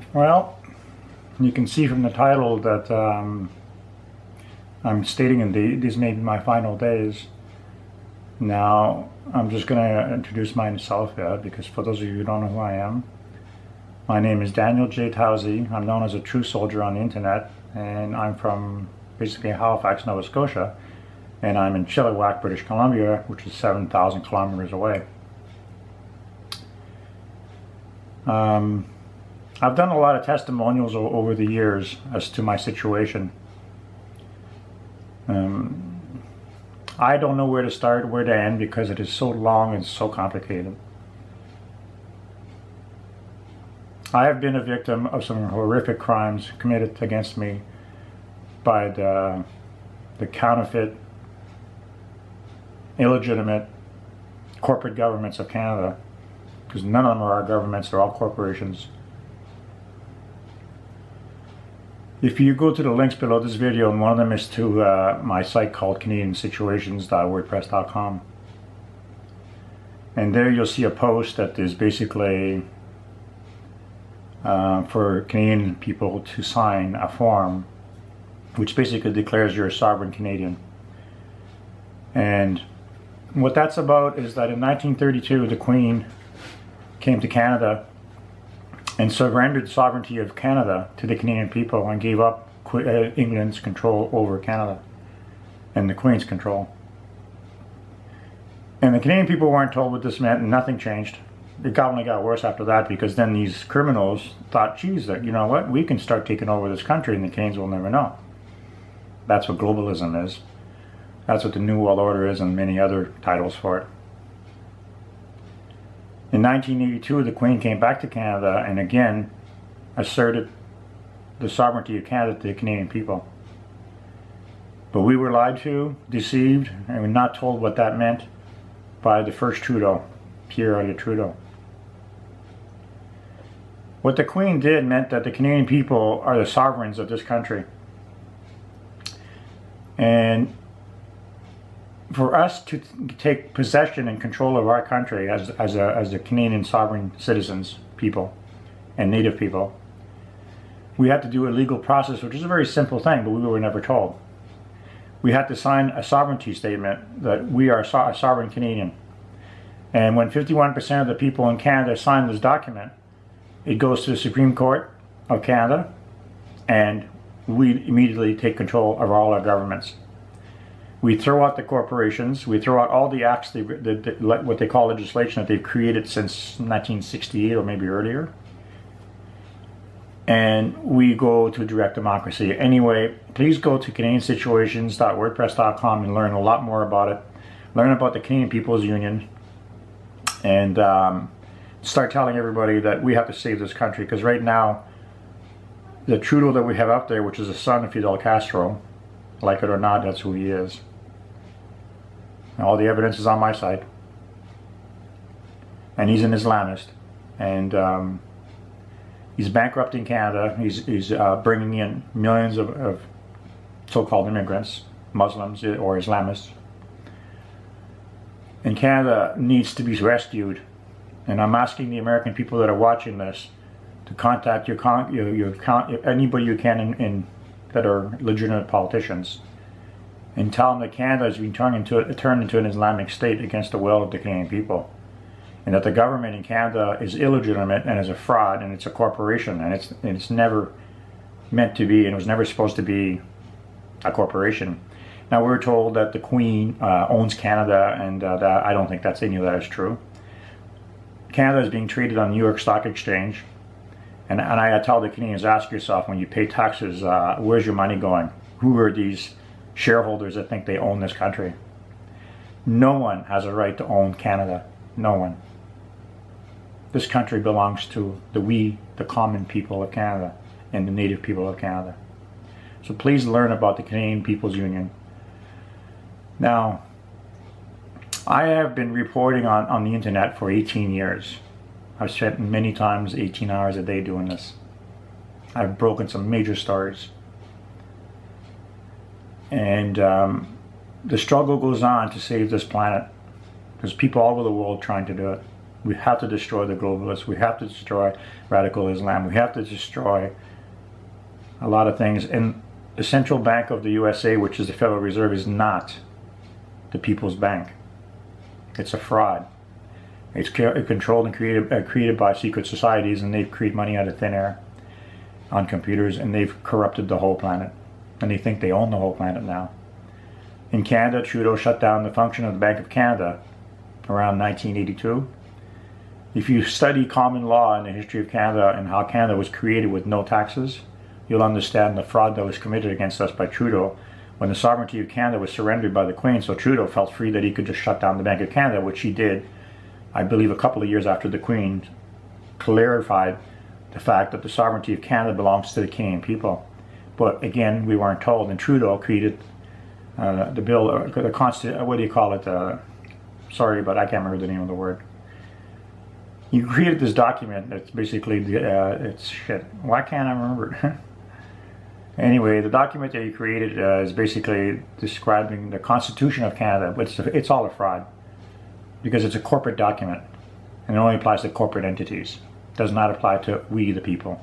Well, you can see from the title that I'm stating these may be my final days. Now, I'm just going to introduce myself here, because for those of you who don't know who I am, my name is Daniel J. Towsey. I'm known as a Truth Soldier on the internet, and I'm from basically Halifax, Nova Scotia, and I'm in Chilliwack, British Columbia, which is 7,000 kilometers away. I've done a lot of testimonials over the years as to my situation. I don't know where to start, where to end, because it is so long and so complicated. I have been a victim of some horrific crimes committed against me by the counterfeit, illegitimate corporate governments of Canada, because none of them are our governments, they're all corporations. If you go to the links below this video, and one of them is to my site called CanadianSituations.wordpress.com, and there you'll see a post that is basically for Canadian people to sign a form which basically declares you're a sovereign Canadian. And what that's about is that in 1932 the Queen came to Canada and surrendered the sovereignty of Canada to the Canadian people and gave up England's control over Canada and the Queen's control. And the Canadian people weren't told what this meant, and nothing changed. It only got worse after that, because then these criminals thought, geez, that, you know what, we can start taking over this country and the Canadians will never know. That's what globalism is. That's what the New World Order is, and many other titles for it. In 1982, the Queen came back to Canada and again asserted the sovereignty of Canada to the Canadian people. But we were lied to, deceived, and were not told what that meant by the first Trudeau, Pierre Trudeau. What the Queen did meant that the Canadian people are the sovereigns of this country. And for us to take possession and control of our country as the Canadian sovereign citizens, people, and Native people, we had to do a legal process, which is a very simple thing, but we were never told. We had to sign a sovereignty statement that we are a sovereign Canadian. And when 51% of the people in Canada sign this document, it goes to the Supreme Court of Canada, and we immediately take control of all our governments. We throw out the corporations, we throw out all the acts, what they call legislation that they've created since 1968 or maybe earlier, and we go to direct democracy. Anyway, please go to CanadianSituations.wordpress.com and learn a lot more about it. Learn about the Canadian People's Union, and start telling everybody that we have to save this country, because right now, the Trudeau that we have up there, which is the son of Fidel Castro, like it or not, that's who he is. All the evidence is on my side. And he's an Islamist. And he's bankrupting Canada. He's bringing in millions of so-called immigrants, Muslims or Islamists. And Canada needs to be rescued. And I'm asking the American people that are watching this to contact anybody you can that are legitimate politicians, and tell them that Canada is being turned into an Islamic state against the will of the Canadian people, and that the government in Canada is illegitimate and is a fraud, and it's a corporation, and it's never meant to be, and it was never supposed to be a corporation. Now, we're told that the Queen owns Canada, and I don't think any of that is true. Canada is being traded on the New York Stock Exchange, and I tell the Canadians, ask yourself, when you pay taxes, where's your money going? Who are these shareholders that think they own this country? No one has a right to own Canada. No one. This country belongs to the common people of Canada, and the Native people of Canada. So please learn about the Canadian People's Union. Now, I have been reporting on the internet for 18 years. I've spent many times 18 hours a day doing this. I've broken some major stories. And the struggle goes on to save this planet. There's people all over the world trying to do it. We have to destroy the globalists. We have to destroy radical Islam. We have to destroy a lot of things. And the central bank of the USA, which is the Federal Reserve, is not the People's Bank. It's a fraud. It's controlled and created by secret societies, and they've created money out of thin air on computers, and they've corrupted the whole planet. And they think they own the whole planet now. In Canada, Trudeau shut down the function of the Bank of Canada around 1982. If you study common law in the history of Canada and how Canada was created with no taxes, you'll understand the fraud that was committed against us by Trudeau when the sovereignty of Canada was surrendered by the Queen. So Trudeau felt free that he could just shut down the Bank of Canada, which he did, I believe, a couple of years after the Queen clarified the fact that the sovereignty of Canada belongs to the Canadian people. But again, we weren't told, and Trudeau created the bill, the constant, what do you call it? Sorry, but I can't remember the name of the word. You created this document that's basically, it's shit. Why can't I remember it? Anyway, the document that you created is basically describing the Constitution of Canada, but it's all a fraud because it's a corporate document and it only applies to corporate entities. It does not apply to we, the people.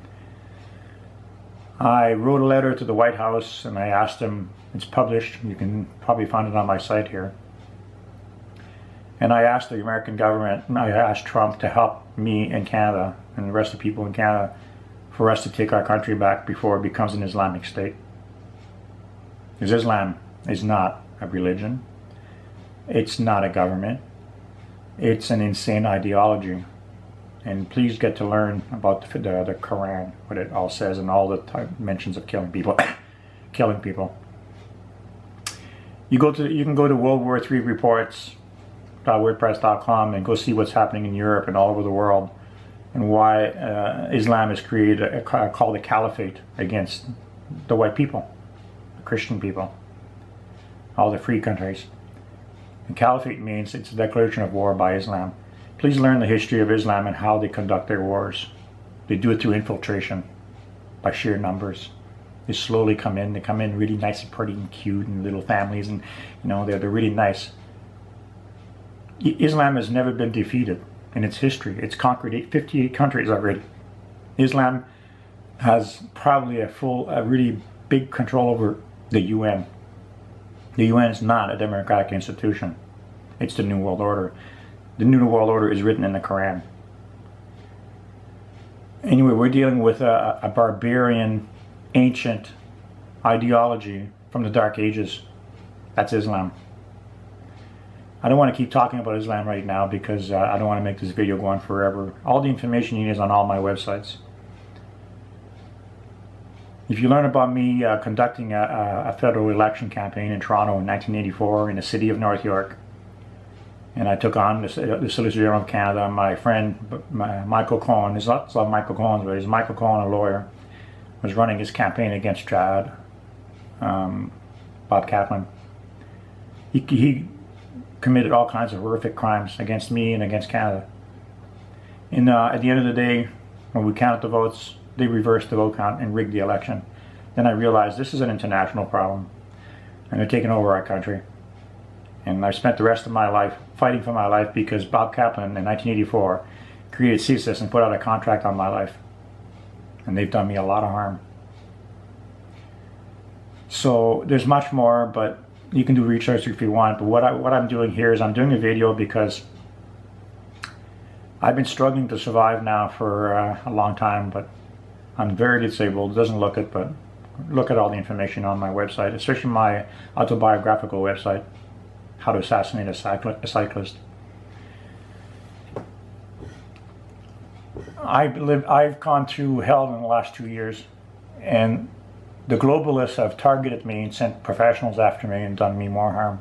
I wrote a letter to the White House and I asked them, it's published, you can probably find it on my site here. And I asked the American government, I asked Trump to help me in Canada and the rest of the people in Canada for us to take our country back before it becomes an Islamic state. Because Islam is not a religion. It's not a government. It's an insane ideology. And please get to learn about the Quran, what it all says, and all the mentions of killing people. Killing people. You can go to World War III reports.wordpress.com and go see what's happening in Europe and all over the world, and why Islam is created called a caliphate against the white people, the Christian people, all the free countries. And caliphate means it's a declaration of war by Islam. Please learn the history of Islam and how they conduct their wars. They do it through infiltration, by sheer numbers. They slowly come in. They come in really nice and pretty and cute and little families, and you know they're really nice. Islam has never been defeated in its history. It's conquered 58 countries already. Islam has probably a really big control over the UN. The UN is not a democratic institution. It's the New World Order. The New World Order is written in the Quran. Anyway, we're dealing with a barbarian, ancient ideology from the Dark Ages. That's Islam. I don't want to keep talking about Islam right now because I don't want to make this video go on forever. All the information you need is on all my websites. If you learn about me conducting a federal election campaign in Toronto in 1984 in the city of North York, and I took on the Solicitor General of Canada, my friend Michael Cohen, there's lots of Michael Cohens, but he's Michael Cohen, a lawyer, was running his campaign against Bob Kaplan. He committed all kinds of horrific crimes against me and against Canada. And at the end of the day, when we counted the votes, they reversed the vote count and rigged the election. Then I realized this is an international problem, and they're taking over our country. And I spent the rest of my life fighting for my life because Bob Kaplan in 1984 created CSIS and put out a contract on my life. And they've done me a lot of harm. So there's much more, but you can do research if you want. But what I'm doing here is I'm doing a video because I've been struggling to survive now for a long time, but I'm very disabled. It doesn't look it, but look at all the information on my website, especially my autobiographical website, How to Assassinate a Cyclist. I've gone through hell in the last 2 years, and the globalists have targeted me and sent professionals after me and done me more harm.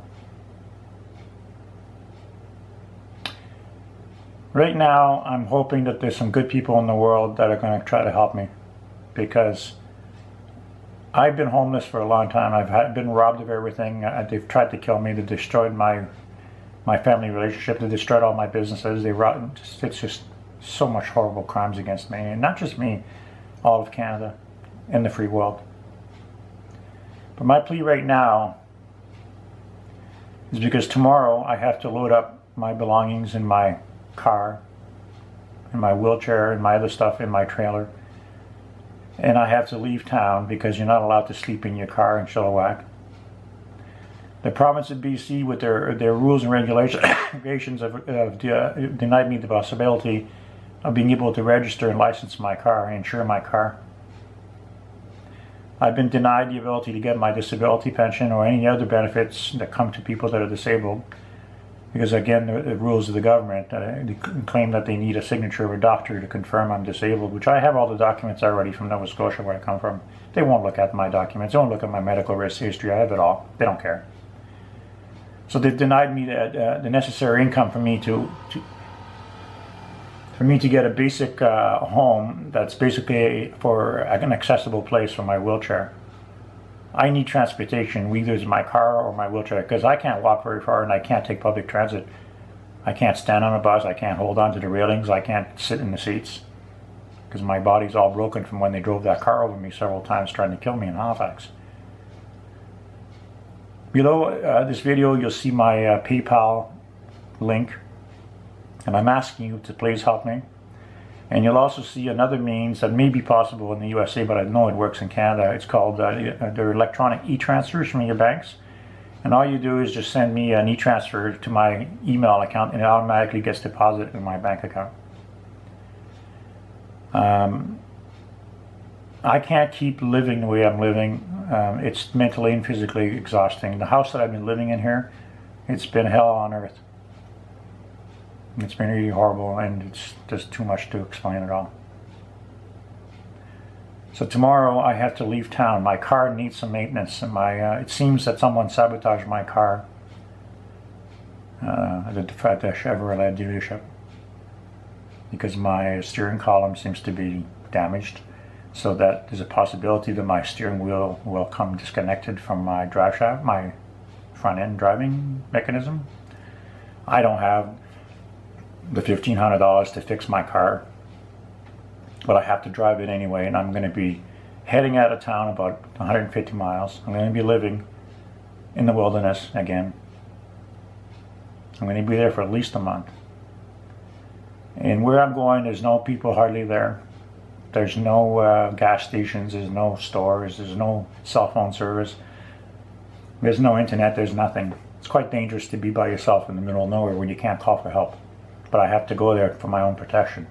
Right now, I'm hoping that there's some good people in the world that are going to try to help me, because I've been homeless for a long time. I've been robbed of everything. They've tried to kill me. They destroyed my family relationship. They destroyed all my businesses. It's just so much horrible crimes against me, and not just me, all of Canada and the free world. But my plea right now is because tomorrow I have to load up my belongings and my car, and my wheelchair, and my other stuff in my trailer. And I have to leave town because you're not allowed to sleep in your car in Chilliwack. The province of BC, with their rules and regulations, have denied me the possibility of being able to register and license my car, and insure my car. I've been denied the ability to get my disability pension or any other benefits that come to people that are disabled, because again, the rules of the government they claim that they need a signature of a doctor to confirm I'm disabled, which I have all the documents already from Nova Scotia, where I come from. They won't look at my documents, they won't look at my medical risk history, I have it all. They don't care. So they've denied me the necessary income for me to get a basic home that's basically for an accessible place for my wheelchair. I need transportation, either it's my car or my wheelchair, because I can't walk very far and I can't take public transit. I can't stand on a bus, I can't hold on to the railings, I can't sit in the seats, because my body's all broken from when they drove that car over me several times trying to kill me in Halifax. Below this video, you'll see my PayPal link, and I'm asking you to please help me. And you'll also see another means that may be possible in the USA, but I know it works in Canada. It's called their electronic e-transfers from your banks. And all you do is just send me an e-transfer to my email account, and it automatically gets deposited in my bank account. I can't keep living the way I'm living. It's mentally and physically exhausting. The house that I've been living in here, it's been hell on earth. It's been really horrible, and it's just too much to explain it all. So tomorrow I have to leave town. My car needs some maintenance, and it seems that someone sabotaged my car at the Chevrolet dealership, because my steering column seems to be damaged, so that there's a possibility that my steering wheel will come disconnected from my drive shaft, my front end driving mechanism. I don't have the $1,500 to fix my car, but I have to drive it anyway, and I'm going to be heading out of town about 150 miles. I'm going to be living in the wilderness again. I'm going to be there for at least a month. And where I'm going, there's no people hardly there. There's no gas stations, there's no stores, there's no cell phone service, there's no internet, there's nothing. It's quite dangerous to be by yourself in the middle of nowhere when you can't call for help. But I have to go there for my own protection.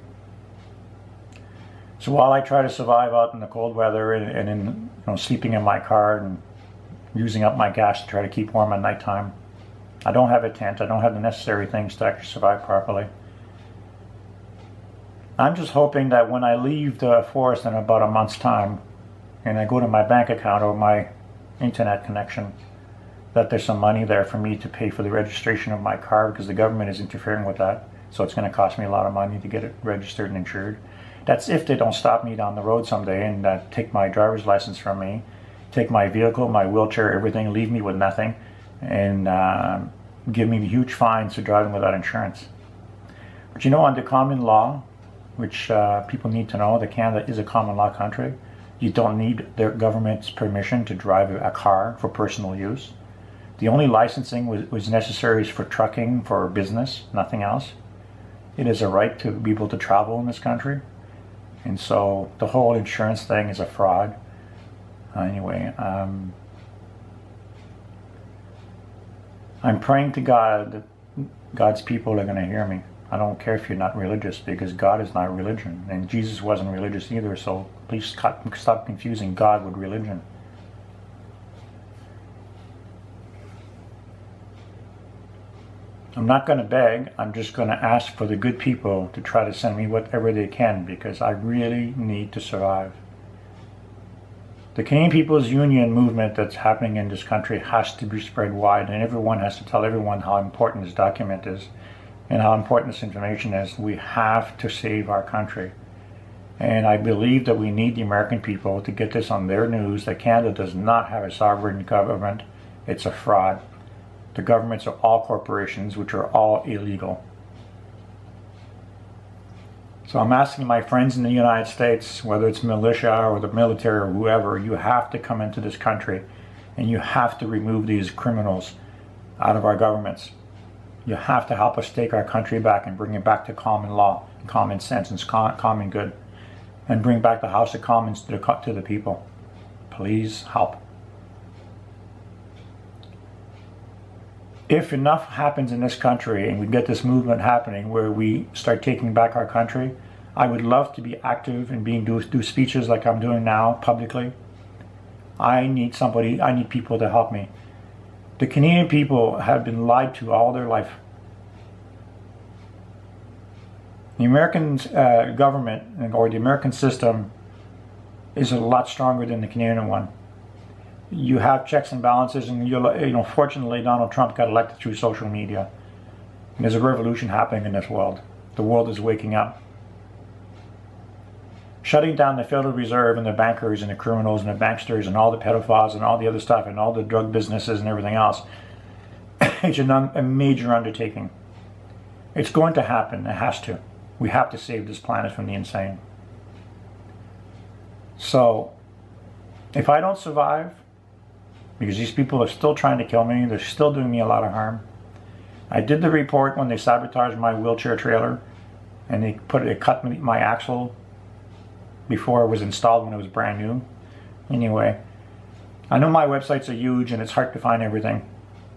So while I try to survive out in the cold weather and in sleeping in my car and using up my gas to try to keep warm at nighttime, I don't have a tent, I don't have the necessary things to actually survive properly. I'm just hoping that when I leave the forest in about a month's time and I go to my bank account or my internet connection, that there's some money there for me to pay for the registration of my car, because the government is interfering with that. So it's going to cost me a lot of money to get it registered and insured. That's if they don't stop me down the road someday and take my driver's license from me, take my vehicle, my wheelchair, everything, leave me with nothing, and give me huge fines for driving without insurance. But you know, under common law, which people need to know, that Canada is a common law country, you don't need the government's permission to drive a car for personal use. The only licensing was necessary for trucking, for business, nothing else. It is a right to be able to travel in this country. And so the whole insurance thing is a fraud. Anyway, I'm praying to God that God's people are going to hear me. I don't care if you're not religious, because God is not religion. And Jesus wasn't religious either, so please stop confusing God with religion. I'm not going to beg, I'm just going to ask for the good people to try to send me whatever they can, because I really need to survive. The Canadian People's Union movement that's happening in this country has to be spread wide, and everyone has to tell everyone how important this document is and how important this information is. We have to save our country. And I believe that we need the American people to get this on their news, that Canada does not have a sovereign government. It's a fraud. The governments are all corporations, which are all illegal. So I'm asking my friends in the United States, whether it's militia or the military or whoever, you have to come into this country and you have to remove these criminals out of our governments. You have to help us take our country back and bring it back to common law, common sense, and common good, and bring back the House of Commons to the people. Please help. If enough happens in this country and we get this movement happening where we start taking back our country, I would love to be active and do speeches like I'm doing now publicly. I need people to help me. The Canadian people have been lied to all their life. The American government or the American system is a lot stronger than the Canadian one. You have checks and balances, and fortunately Donald Trump got elected through social media. And there's a revolution happening in this world. The world is waking up. Shutting down the Federal Reserve and the bankers and the criminals and the banksters and all the pedophiles and all the other stuff and all the drug businesses and everything else, it's a major undertaking. It's going to happen. It has to. We have to save this planet from the insane. So, if I don't survive, because these people are still trying to kill me, they're still doing me a lot of harm. I did the report when they sabotaged my wheelchair trailer, and they cut my axle before it was installed when it was brand new. Anyway, I know my websites are huge and it's hard to find everything,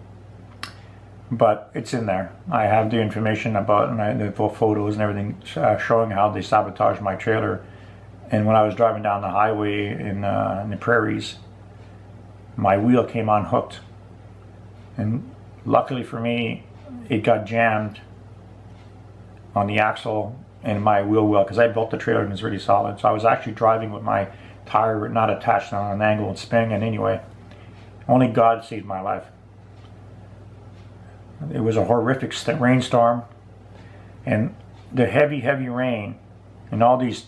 but it's in there. I have the information about the photos and everything showing how they sabotaged my trailer. And when I was driving down the highway in the prairies, my wheel came unhooked, and luckily for me it got jammed on the axle and my wheel well, because I built the trailer and it's really solid. So I was actually driving with my tire not attached on an angle and spinning, and anyway, only God saved my life. It was a horrific rainstorm, and the heavy rain and all these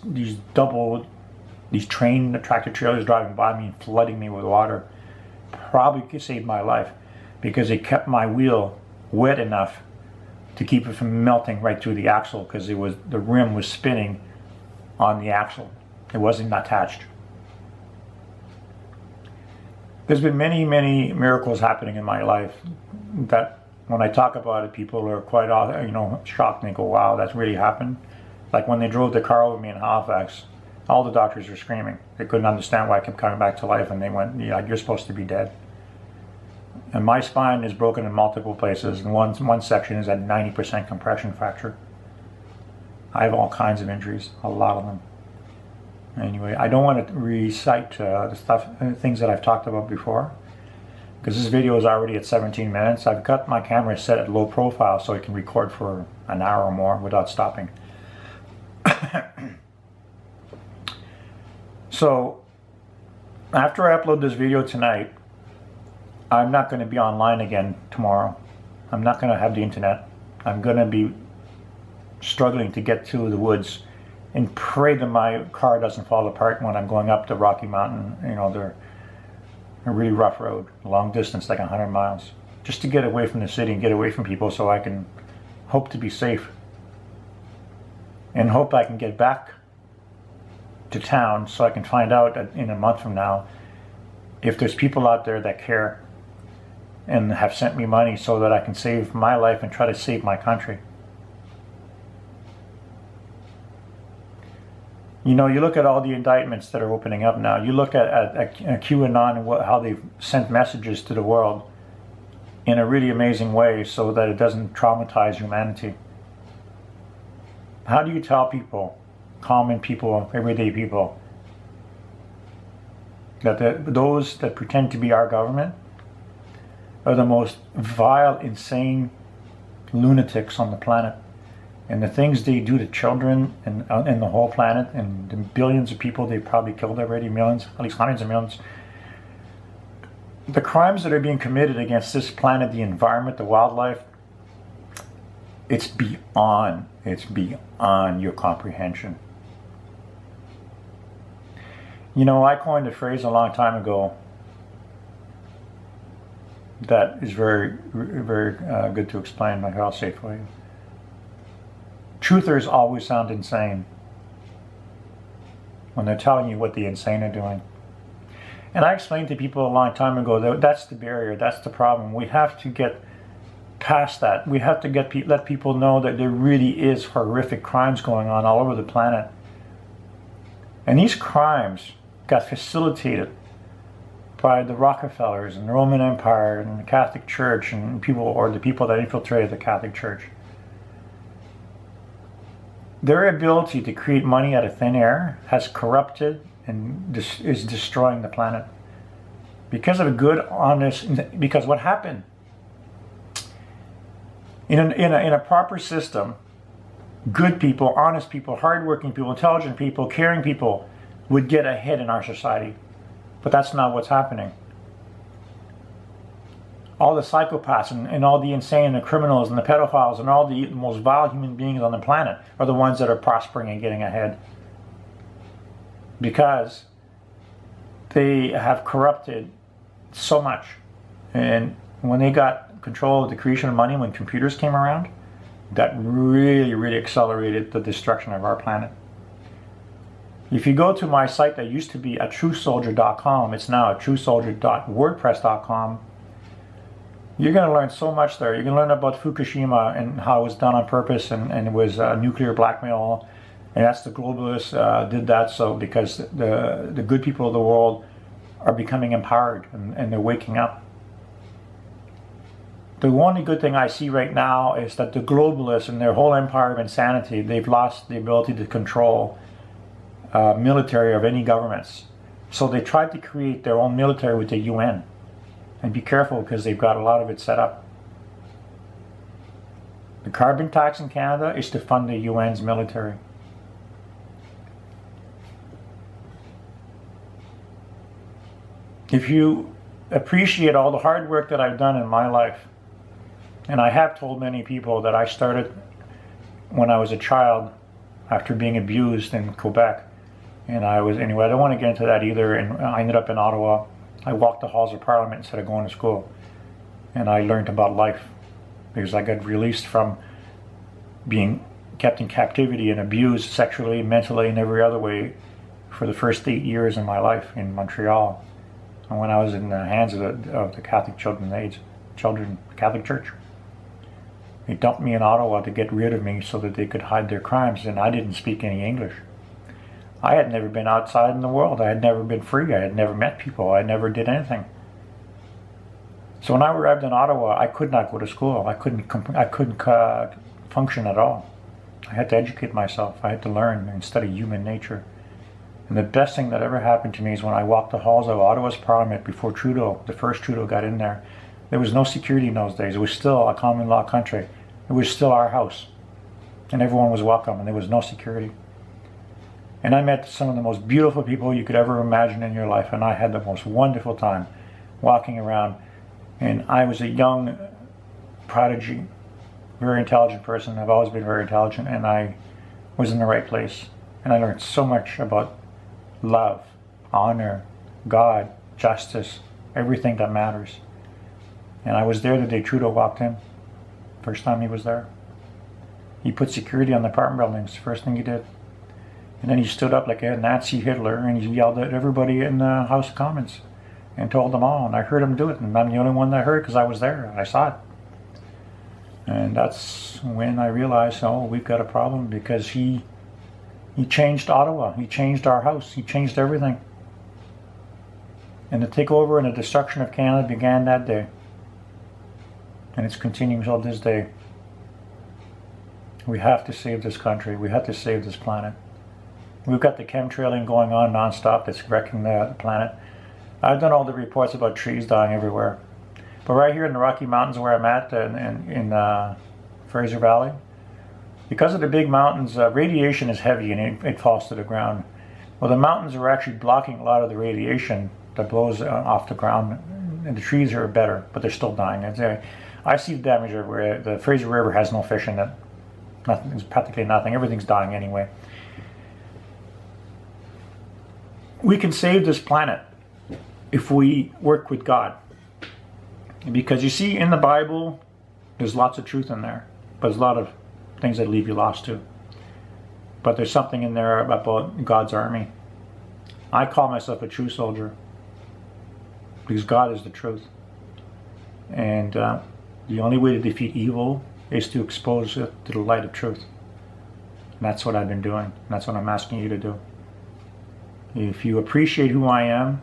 train tractor trailers driving by me and flooding me with water probably saved my life, because it kept my wheel wet enough to keep it from melting right through the axle, because the rim was spinning on the axle. It wasn't attached. There's been many miracles happening in my life that when I talk about it, people are quite shocked and they go, wow, that's really happened. Like when they drove the car over me in Halifax, all the doctors were screaming. They couldn't understand why I kept coming back to life, and they went, yeah, you're supposed to be dead. And my spine is broken in multiple places, and one section is at 90% compression fracture. I have all kinds of injuries, a lot of them. Anyway, I don't want to recite things that I've talked about before, because this video is already at 17 minutes. I've got my camera set at low profile so it can record for an hour or more without stopping. So, after I upload this video tonight, I'm not going to be online again tomorrow. I'm not going to have the internet. I'm going to be struggling to get to the woods and pray that my car doesn't fall apart when I'm going up the Rocky Mountain. They're a really rough road, long distance, like 100 miles, just to get away from the city and get away from people, so I can hope to be safe and hope I can get back to town so I can find out in a month from now if there's people out there that care and have sent me money so that I can save my life and try to save my country. You look at all the indictments that are opening up now. You look at QAnon and how they've sent messages to the world in a really amazing way so that it doesn't traumatize humanity. How do you tell people, common people, everyday people, that those that pretend to be our government are the most vile, insane lunatics on the planet? And the things they do to children and the whole planet, and the billions of people they've probably killed already, millions, at least hundreds of millions. The crimes that are being committed against this planet, the environment, the wildlife, it's beyond your comprehension. I coined a phrase a long time ago that is very, very good to explain. I'll say it for you. Truthers always sound insane when they're telling you what the insane are doing. And I explained to people a long time ago that that's the barrier, that's the problem. We have to get past that. We have to let people know that there really is horrific crimes going on all over the planet. And these crimes got facilitated by the Rockefellers and the Roman Empire and the Catholic Church and people, or the people that infiltrated the Catholic Church. Their ability to create money out of thin air has corrupted and is destroying the planet. Because of a good, honest, because what happened? In a proper system, good people, honest people, hardworking people, intelligent people, caring people would get ahead in our society. But that's not what's happening. All the psychopaths and all the insane and the criminals and the pedophiles and all the most vile human beings on the planet are the ones that are prospering and getting ahead. Because they have corrupted so much. And when they got control of the creation of money, when computers came around, that really, really accelerated the destruction of our planet. If you go to my site that used to be at truthsoldier.com, it's now at truthsoldier.wordpress.com, you're going to learn so much there. You're going to learn about Fukushima and how it was done on purpose, and it was nuclear blackmail. And that's the globalists did that so because the good people of the world are becoming empowered and they're waking up. The only good thing I see right now is that the globalists and their whole empire of insanity, they've lost the ability to control military of any governments. So they tried to create their own military with the UN. And be careful because they've got a lot of it set up. The carbon tax in Canada is to fund the UN's military. If you appreciate all the hard work that I've done in my life, and I have told many people that I started when I was a child after being abused in Quebec. And anyway, I don't want to get into that either. And I ended up in Ottawa. I walked the halls of Parliament instead of going to school. And I learned about life because I got released from being kept in captivity and abused sexually, mentally, and every other way for the first 8 years of my life in Montreal. And when I was in the hands of the Catholic Catholic Church. They dumped me in Ottawa to get rid of me so that they could hide their crimes, and I didn't speak any English. I had never been outside in the world. I had never been free. I had never met people. I never did anything. So when I arrived in Ottawa, I could not go to school. I couldn't function at all. I had to educate myself. I had to learn and study human nature. And the best thing that ever happened to me is when I walked the halls of Ottawa's Parliament before Trudeau, the first Trudeau, got in there. There was no security in those days. It was still a common law country. It was still our house. And everyone was welcome, and there was no security. And I met some of the most beautiful people you could ever imagine in your life, and I had the most wonderful time walking around. And I was a young prodigy, very intelligent person. I've always been very intelligent, and I was in the right place. And I learned so much about love, honor, God, justice, everything that matters. And I was there the day Trudeau walked in. First time he was there. He put security on the apartment buildings, first thing he did. And then he stood up like a Nazi Hitler and he yelled at everybody in the House of Commons and told them all. And I heard him do it, and I'm the only one that heard because I was there. I saw it. And that's when I realized, oh, we've got a problem, because he changed Ottawa. He changed our house. He changed everything. And the takeover and the destruction of Canada began that day. And it's continuing till this day. We have to save this country. We have to save this planet. We've got the chemtrailing going on nonstop that's wrecking the planet. I've done all the reports about trees dying everywhere. But right here in the Rocky Mountains where I'm at, in Fraser Valley, because of the big mountains, radiation is heavy and it falls to the ground. Well, the mountains are actually blocking a lot of the radiation that blows off the ground, and the trees are better, but they're still dying. I see the damage everywhere. The Fraser River has no fish in it. There's practically nothing. Everything's dying anyway. We can save this planet if we work with God. Because you see, in the Bible, there's lots of truth in there, but there's a lot of things that leave you lost too. But there's something in there about God's army. I call myself a true soldier because God is the truth. And The only way to defeat evil is to expose it to the light of truth. And that's what I've been doing. And that's what I'm asking you to do. If you appreciate who I am,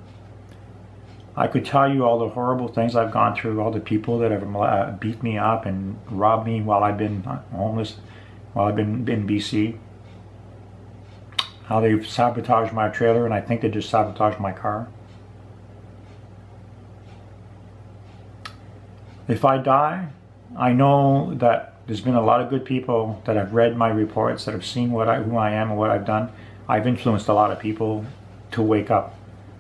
I could tell you all the horrible things I've gone through, all the people that have beat me up and robbed me while I've been homeless, while I've been in BC. How they've sabotaged my trailer, and I think they just sabotaged my car. If I die, I know that there's been a lot of good people that have read my reports, that have seen who I am and what I've done. I've influenced a lot of people to wake up.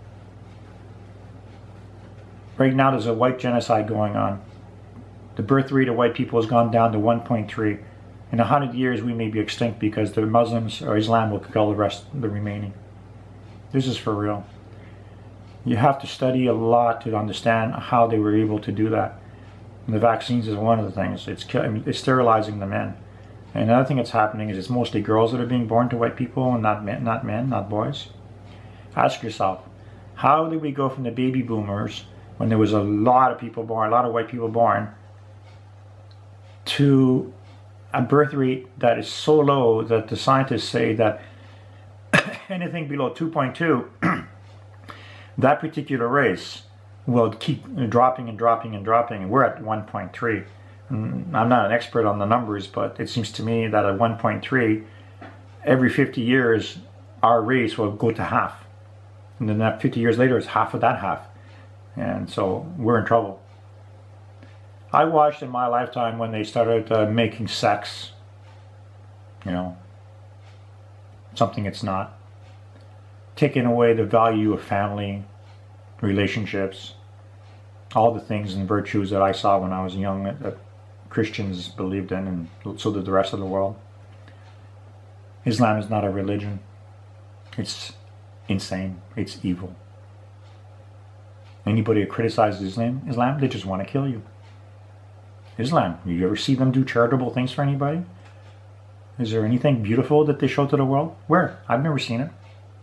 Right now there's a white genocide going on. The birth rate of white people has gone down to 1.3. In 100 years we may be extinct because the Muslims or Islam will kill the remaining. This is for real. You have to study a lot to understand how they were able to do that. And the vaccines is one of the things. It's sterilizing the men. And another thing that's happening is it's mostly girls that are being born to white people and not men, not boys. Ask yourself, how did we go from the baby boomers, when there was a lot of people born, a lot of white people born, to a birth rate that is so low that the scientists say that anything below 2.2, that particular race will keep dropping and dropping and dropping, and we're at 1.3. I'm not an expert on the numbers, but it seems to me that at 1.3, every 50 years, our race will go to half. And then that 50 years later, it's half of that half. And so we're in trouble. I watched in my lifetime when they started making sex, you know, something it's not. Taking away the value of family, relationships, all the things and virtues that I saw when I was young that Christians believed in, and so did the rest of the world. Islam is not a religion. It's insane. It's evil. Anybody who criticizes Islam, they just want to kill you. Islam, you ever see them do charitable things for anybody? Is there anything beautiful that they show to the world? Where? I've never seen it.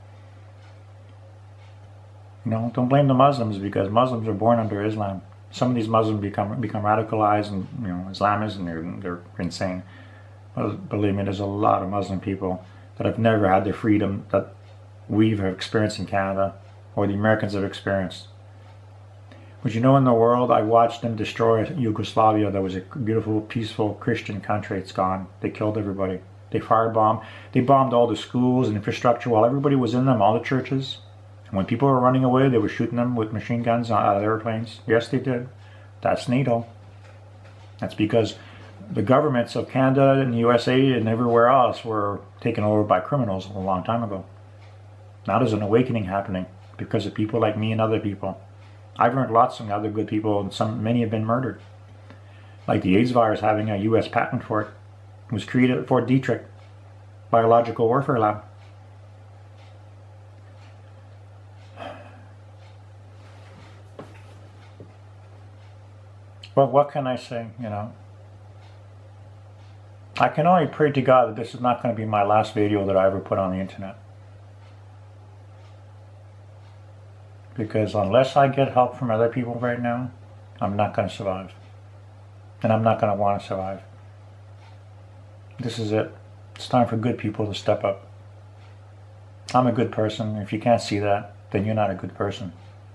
You know, don't blame the Muslims, because Muslims are born under Islam. Some of these Muslims become radicalized and, you know, Islamists, and they're insane. Well, believe me, there's a lot of Muslim people that have never had the freedom that we've experienced in Canada, or the Americans have experienced. But you know, in the world, I watched them destroy Yugoslavia. That was a beautiful, peaceful Christian country. It's gone. They killed everybody. They firebombed. They bombed all the schools and infrastructure while everybody was in them, all the churches. And when people were running away, they were shooting them with machine guns out of airplanes. Yes, they did. That's NATO. That's because the governments of Canada and the USA and everywhere else were taken over by criminals a long time ago. Now there's an awakening happening because of people like me and other people. I've learned lots from other good people, and many have been murdered. Like the AIDS virus, having a U.S. patent for it. It was created at Fort Detrick Biological Warfare Lab. Well, what can I say, you know? I can only pray to God that this is not going to be my last video that I ever put on the internet. Because unless I get help from other people right now, I'm not going to survive. And I'm not going to want to survive. This is it. It's time for good people to step up. I'm a good person. If you can't see that, then you're not a good person.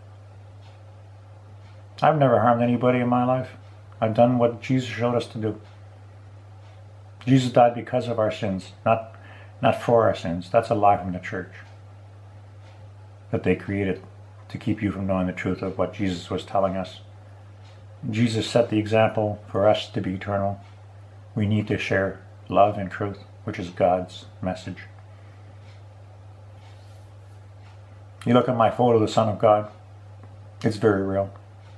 I've never harmed anybody in my life. I've done what Jesus showed us to do. Jesus died because of our sins, not for our sins. That's a lie from the church that they created to keep you from knowing the truth of what Jesus was telling us. Jesus set the example for us to be eternal. We need to share love and truth, which is God's message. You look at my photo, the Son of God, it's very real.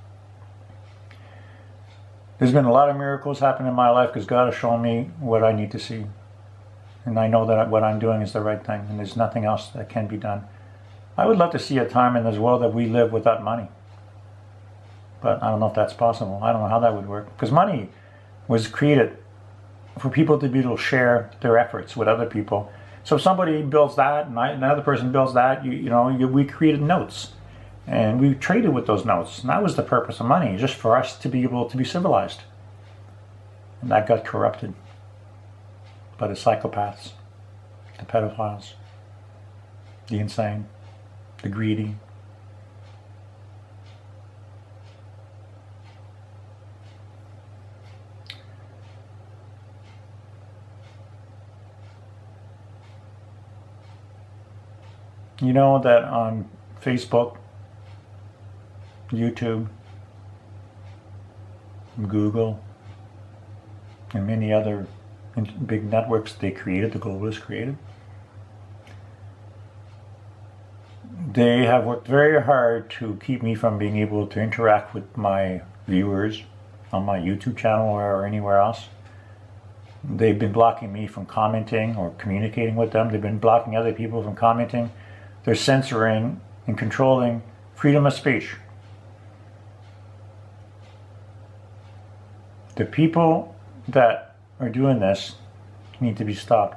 There's been a lot of miracles happen in my life because God has shown me what I need to see. And I know that what I'm doing is the right thing, and there's nothing else that can be done. I would love to see a time in this world that we live without money. But I don't know if that's possible. I don't know how that would work. Because money was created for people to be able to share their efforts with other people. So if somebody builds that and another person builds that, we created notes. And we traded with those notes. And that was the purpose of money, just for us to be able to be civilized. And that got corrupted by the psychopaths, the pedophiles, the insane, the greedy. You know that on Facebook, YouTube, Google, and many other big networks they created, the globalists created, they have worked very hard to keep me from being able to interact with my viewers on my YouTube channel or anywhere else. They've been blocking me from commenting or communicating with them. They've been blocking other people from commenting. They're censoring and controlling freedom of speech. The people that are doing this need to be stopped.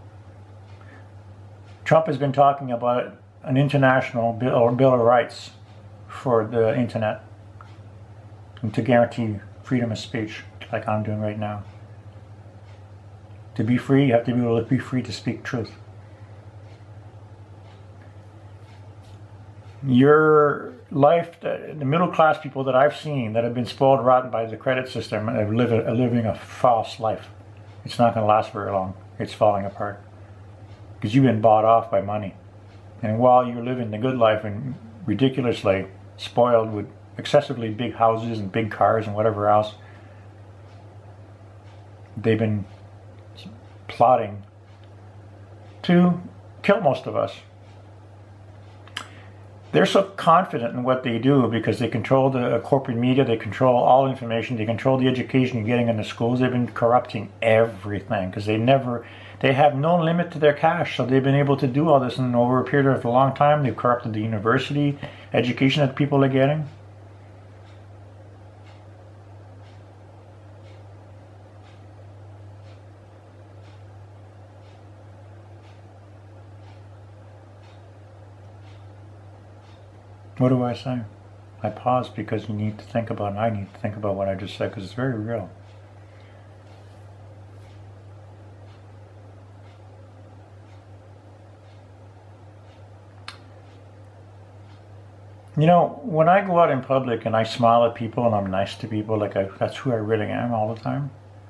Trump has been talking about an international bill of rights for the internet and to guarantee freedom of speech, like I'm doing right now. To be free, you have to be able to be free to speak truth. Your life, the middle class people that I've seen that have been spoiled rotten by the credit system and are living a false life. It's not going to last very long. It's falling apart. Because you've been bought off by money. And while you're living the good life and ridiculously spoiled with excessively big houses and big cars and whatever else, they've been plotting to kill most of us. They're so confident in what they do because they control the corporate media, they control all information, they control the education you're getting in the schools. They've been corrupting everything because they have no limit to their cash. So they've been able to do all this, and over a period of a long time, they've corrupted the university education that people are getting. What do I say? I pause because you need to think about, and I need to think about what I just said because it's very real. You know, when I go out in public and I smile at people and I'm nice to people, that's who I really am all the time.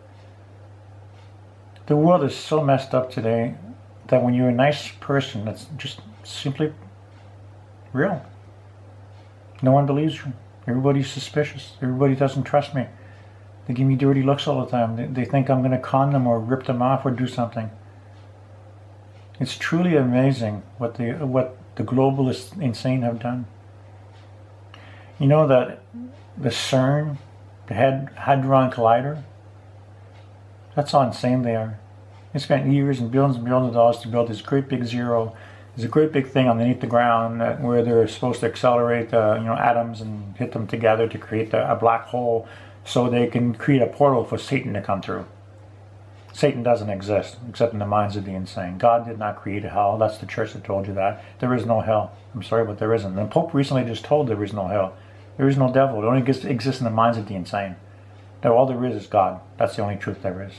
The world is so messed up today that when you're a nice person, that's just simply real. No one believes you. Everybody's suspicious. Everybody doesn't trust me. They give me dirty looks all the time. They think I'm going to con them or rip them off or do something. It's truly amazing what the globalists insane have done. You know that the CERN, the Hadron Collider, that's how insane they are. They spent years and billions of dollars to build this great big zero. There's a great big thing underneath the ground where they're supposed to accelerate atoms and hit them together to create a black hole so they can create a portal for Satan to come through. Satan doesn't exist except in the minds of the insane. God did not create a hell. That's the church that told you that. There is no hell. I'm sorry, but there isn't. And the Pope recently just told there is no hell. There is no devil. It only exists in the minds of the insane. That all there is God. That's the only truth there is.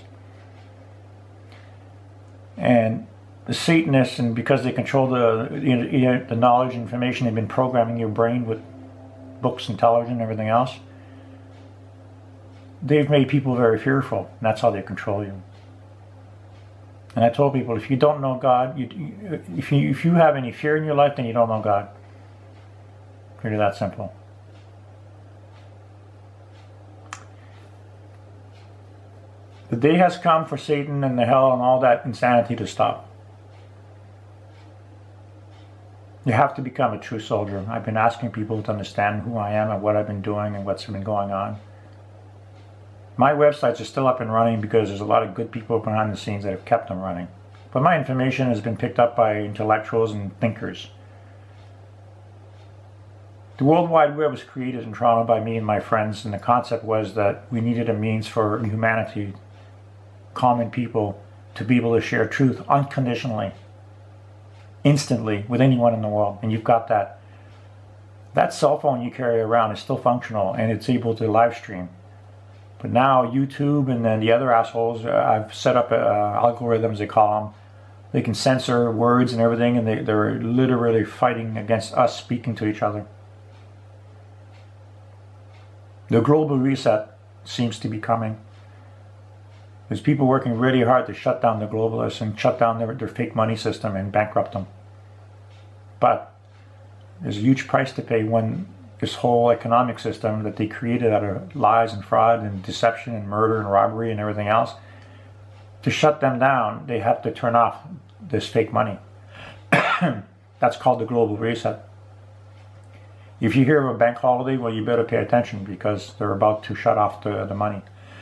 And the Satanists, and because they control the knowledge and information, they've been programming your brain with books and television and everything else. They've made people very fearful, and that's how they control you. And I told people, if you don't know God, if you have any fear in your life, then you don't know God. Really that simple. The day has come for Satan and the hell and all that insanity to stop. You have to become a true soldier. I've been asking people to understand who I am and what I've been doing and what's been going on. My websites are still up and running because there's a lot of good people behind the scenes that have kept them running. But my information has been picked up by intellectuals and thinkers. The World Wide Web was created in Toronto by me and my friends, and the concept was that we needed a means for humanity, common people, to be able to share truth unconditionally, instantly, with anyone in the world. And you've got that. That cell phone you carry around is still functional and it's able to live stream. But now YouTube and then the other assholes, I've set up algorithms, they call them. They can censor words and everything, and they're literally fighting against us speaking to each other. The global reset seems to be coming. There's people working really hard to shut down the globalists and shut down their fake money system and bankrupt them. But there's a huge price to pay when this whole economic system that they created out of lies and fraud and deception and murder and robbery and everything else, to shut them down, they have to turn off this fake money. That's called the global reset. If you hear of a bank holiday, well, you better pay attention because they're about to shut off the money.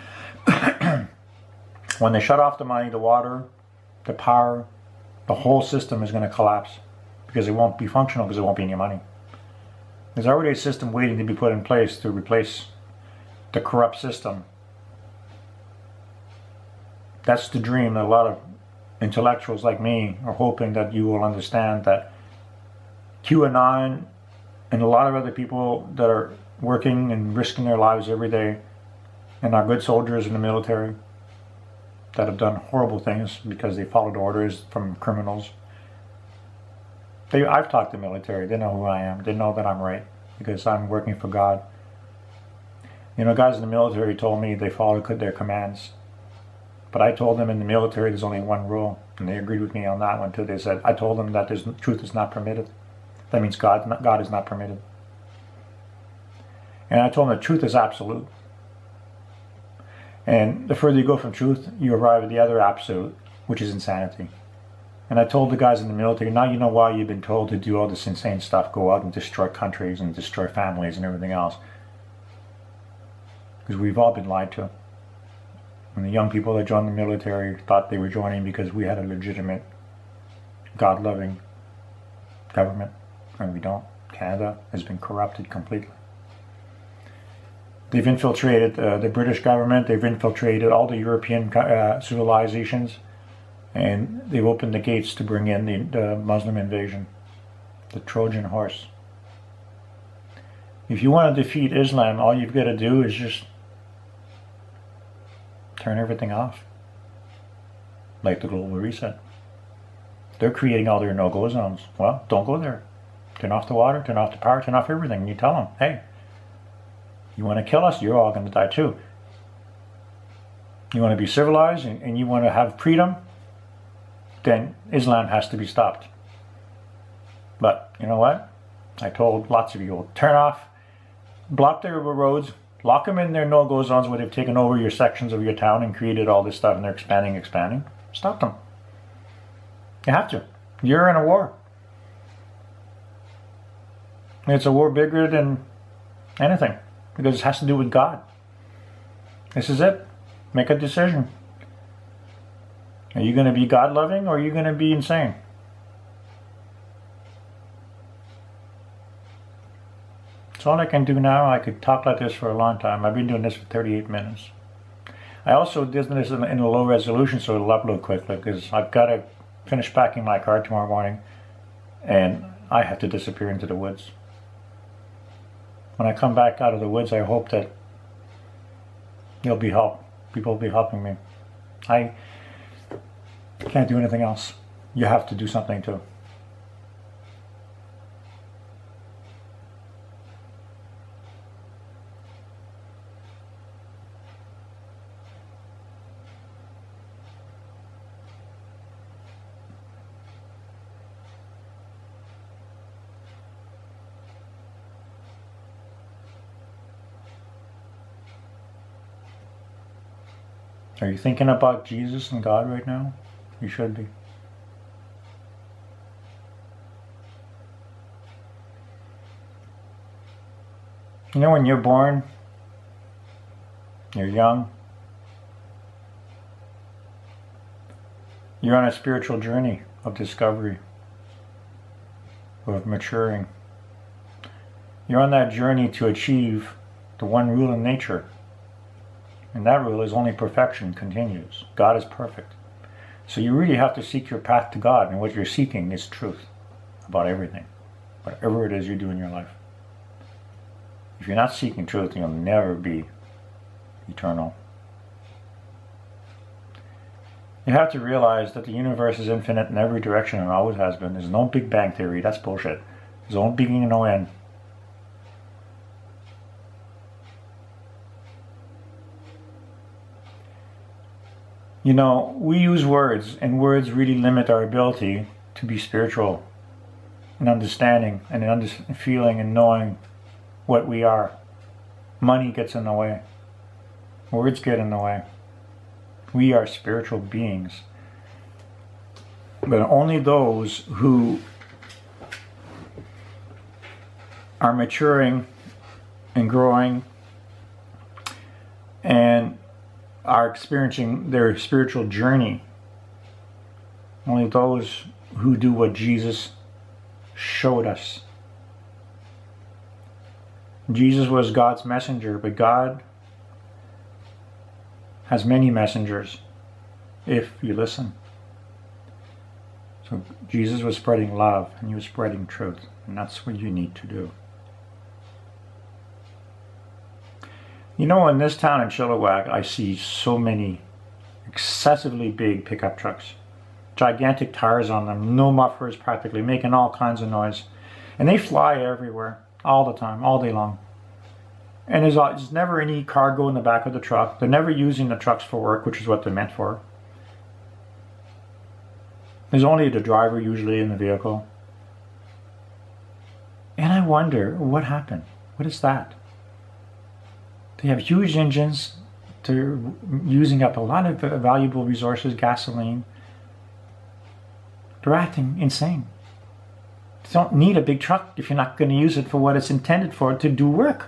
When they shut off the money, the water, the power, the whole system is going to collapse because it won't be functional because there won't be any money. There's already a system waiting to be put in place to replace the corrupt system. That's the dream that a lot of intellectuals like me are hoping that you will understand, that QAnon and a lot of other people that are working and risking their lives every day and are good soldiers in the military that have done horrible things because they followed orders from criminals. I've talked to the military. They know who I am. They know that I'm right because I'm working for God. You know, guys in the military told me they followed their commands. But I told them in the military there's only one rule, and they agreed with me on that one too. They said, I told them that truth is not permitted. That means God is not permitted. And I told them that truth is absolute. And the further you go from truth, you arrive at the other absolute, which is insanity. And I told the guys in the military, now you know why you've been told to do all this insane stuff, go out and destroy countries and destroy families and everything else. Because we've all been lied to. And the young people that joined the military thought they were joining because we had a legitimate, God-loving government. And we don't. Canada has been corrupted completely. They've infiltrated the British government. They've infiltrated all the European civilizations. And they've opened the gates to bring in the Muslim invasion. The Trojan horse. If you want to defeat Islam, all you've got to do is just turn everything off. Like the global reset. They're creating all their no-go zones. Well, don't go there. Turn off the water, turn off the power, turn off everything. And you tell them, hey, you want to kill us? You're all going to die too. You want to be civilized and you want to have freedom? Then Islam has to be stopped. But you know what? I told lots of you, turn off, block their roads, lock them in their no-go zones where they've taken over your sections of your town and created all this stuff and they're expanding. Stop them. You have to. You're in a war. It's a war bigger than anything because it has to do with God. This is it. Make a decision. Are you going to be God-loving or are you going to be insane? That's all I can do now. I could talk like this for a long time. I've been doing this for 38 minutes. I also did this in a low resolution so it'll upload quickly because I've got to finish packing my car tomorrow morning and I have to disappear into the woods. When I come back out of the woods, I hope that there'll be help. People will be helping me. I can't do anything else. You have to do something too. Are you thinking about Jesus and God right now? You should be. You know, when you're born, you're young, you're on a spiritual journey of discovery, of maturing. You're on that journey to achieve the one rule in nature. And that rule is only perfection continues. God is perfect. So you really have to seek your path to God, and what you're seeking is truth about everything, whatever it is you do in your life. If you're not seeking truth, you'll never be eternal. You have to realize that the universe is infinite in every direction and always has been. There's no Big Bang Theory. That's bullshit. There's no beginning and no end. You know, we use words, and words really limit our ability to be spiritual and understanding and feeling and knowing what we are. Money gets in the way. Words get in the way. We are spiritual beings. But only those who are maturing and growing and are experiencing their spiritual journey, only those who do what Jesus showed us. Jesus was God's messenger, but God has many messengers if you listen. So Jesus was spreading love and he was spreading truth, and that's what you need to do. You know, in this town in Chilliwack, I see so many excessively big pickup trucks. Gigantic tires on them, no mufflers practically, making all kinds of noise. And they fly everywhere, all the time, all day long. And there's never any cargo in the back of the truck. They're never using the trucks for work, which is what they're meant for. There's only the driver usually in the vehicle. And I wonder, what happened? What is that? They have huge engines. They're using up a lot of valuable resources, gasoline. They're acting insane. You don't need a big truck if you're not going to use it for what it's intended for, to do work.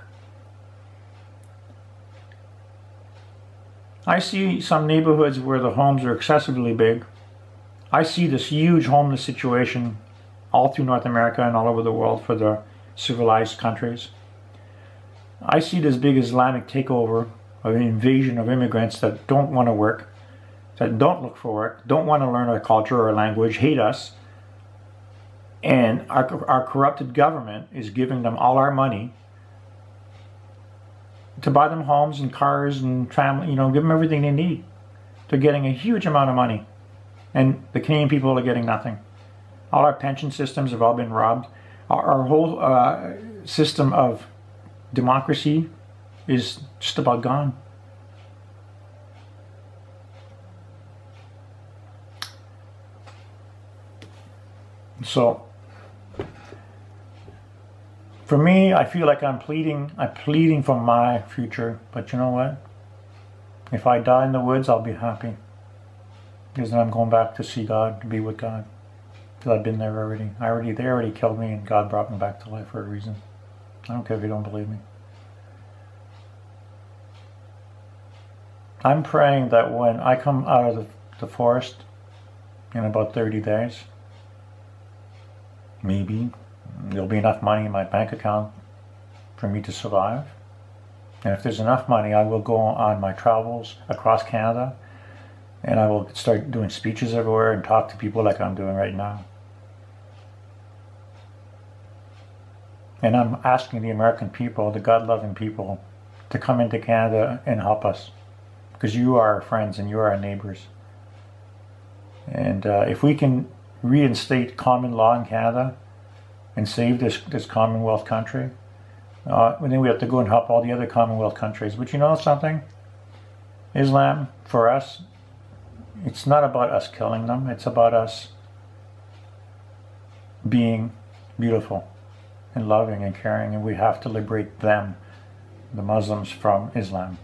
I see some neighborhoods where the homes are excessively big. I see this huge homeless situation all through North America and all over the world for the civilized countries. I see this big Islamic takeover of an invasion of immigrants that don't want to work, that don't look for work, don't want to learn our culture or language, hate us. And our corrupted government is giving them all our money to buy them homes and cars and family, you know, give them everything they need. They're getting a huge amount of money. And the Canadian people are getting nothing. All our pension systems have all been robbed. Our whole system of democracy is just about gone. So, for me, I feel like I'm pleading for my future. But you know what? If I die in the woods, I'll be happy. Because then I'm going back to see God, to be with God. Because I've been there already. They already killed me, and God brought me back to life for a reason. I don't care if you don't believe me. I'm praying that when I come out of the forest in about 30 days, maybe there'll be enough money in my bank account for me to survive. And if there's enough money, I will go on my travels across Canada, and I will start doing speeches everywhere and talk to people like I'm doing right now. And I'm asking the American people, the God-loving people, to come into Canada and help us. Because you are our friends and you are our neighbors. And if we can reinstate common law in Canada and save this Commonwealth country, then we have to go and help all the other Commonwealth countries. But you know something? Islam, for us, it's not about us killing them. It's about us being beautiful and loving and caring. And we have to liberate them, the Muslims, from Islam.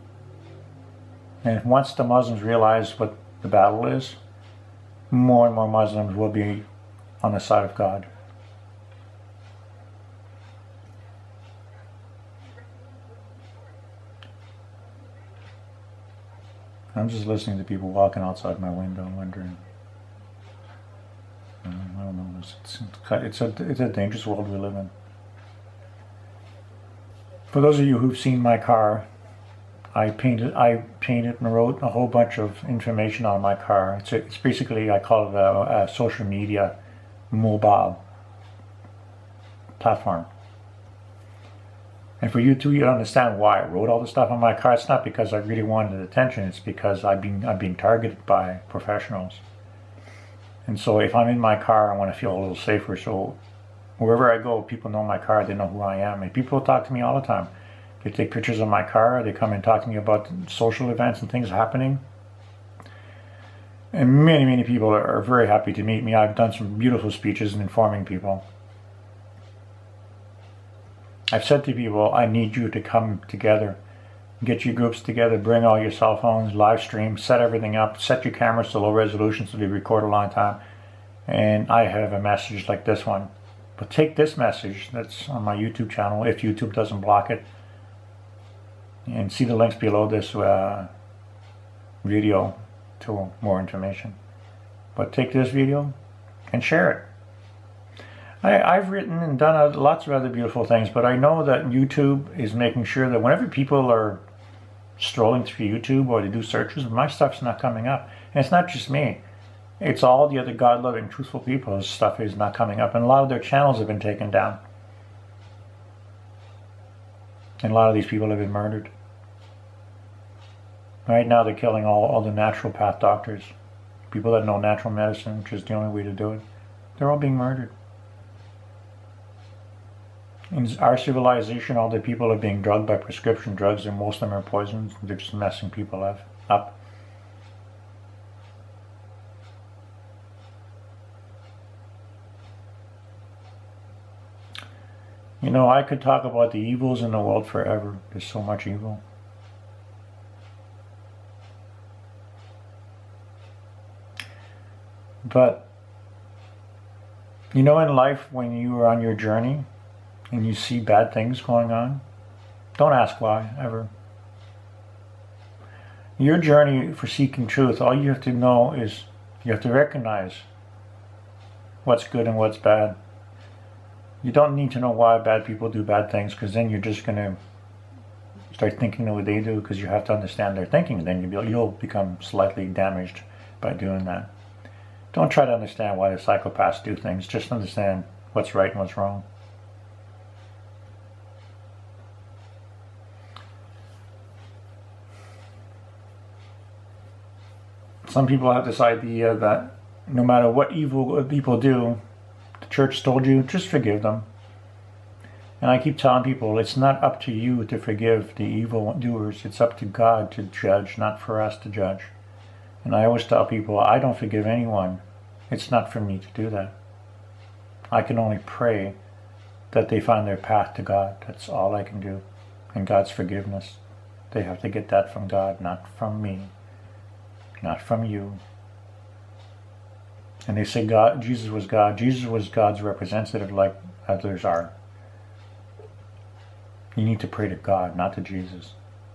And once the Muslims realize what the battle is, more and more Muslims will be on the side of God. I'm just listening to people walking outside my window and wondering, I don't know, it's a dangerous world we live in. For those of you who've seen my car, I painted and wrote a whole bunch of information on my car. It's basically, I call it a social media mobile platform. And for you too, you understand why I wrote all the stuff on my car. It's not because I really wanted attention. It's because I'm being targeted by professionals. And so if I'm in my car, I want to feel a little safer. So wherever I go, people know my car. They know who I am. And people talk to me all the time. They take pictures of my car. They come and talk to me about social events and things happening. And many, many people are very happy to meet me. I've done some beautiful speeches in informing people. I've said to people, I need you to come together. Get your groups together, bring all your cell phones, live stream, set everything up, set your cameras to low resolution so they record a long time. And I have a message like this one. But take this message that's on my YouTube channel, if YouTube doesn't block it, and see the links below this video to more information. But take this video and share it. I've written and done lots of other beautiful things, but I know that YouTube is making sure that whenever people are strolling through YouTube or they do searches, my stuff's not coming up. And it's not just me. It's all the other God-loving, truthful people whose stuff is not coming up. And a lot of their channels have been taken down. And a lot of these people have been murdered. Right now they're killing all the naturopath doctors. People that know natural medicine, which is the only way to do it. They're all being murdered. In our civilization, all the people are being drugged by prescription drugs, and most of them are poisons. They're just messing people up. You know, I could talk about the evils in the world forever. There's so much evil. But, you know, in life, when you are on your journey, and you see bad things going on, don't ask why, ever. Your journey for seeking truth, all you have to know is, you have to recognize what's good and what's bad. You don't need to know why bad people do bad things, because then you're just going to start thinking the way they do, because you have to understand their thinking, and then you'll become slightly damaged by doing that. Don't try to understand why the psychopaths do things, just understand what's right and what's wrong. Some people have this idea that no matter what evil people do, the church told you, just forgive them. And I keep telling people, it's not up to you to forgive the evil doers. It's up to God to judge, not for us to judge. And I always tell people, I don't forgive anyone. It's not for me to do that. I can only pray that they find their path to God. That's all I can do. And God's forgiveness. They have to get that from God, not from me. Not from you. And they say God, Jesus was God. Jesus was God's representative like others are. You need to pray to God, not to Jesus.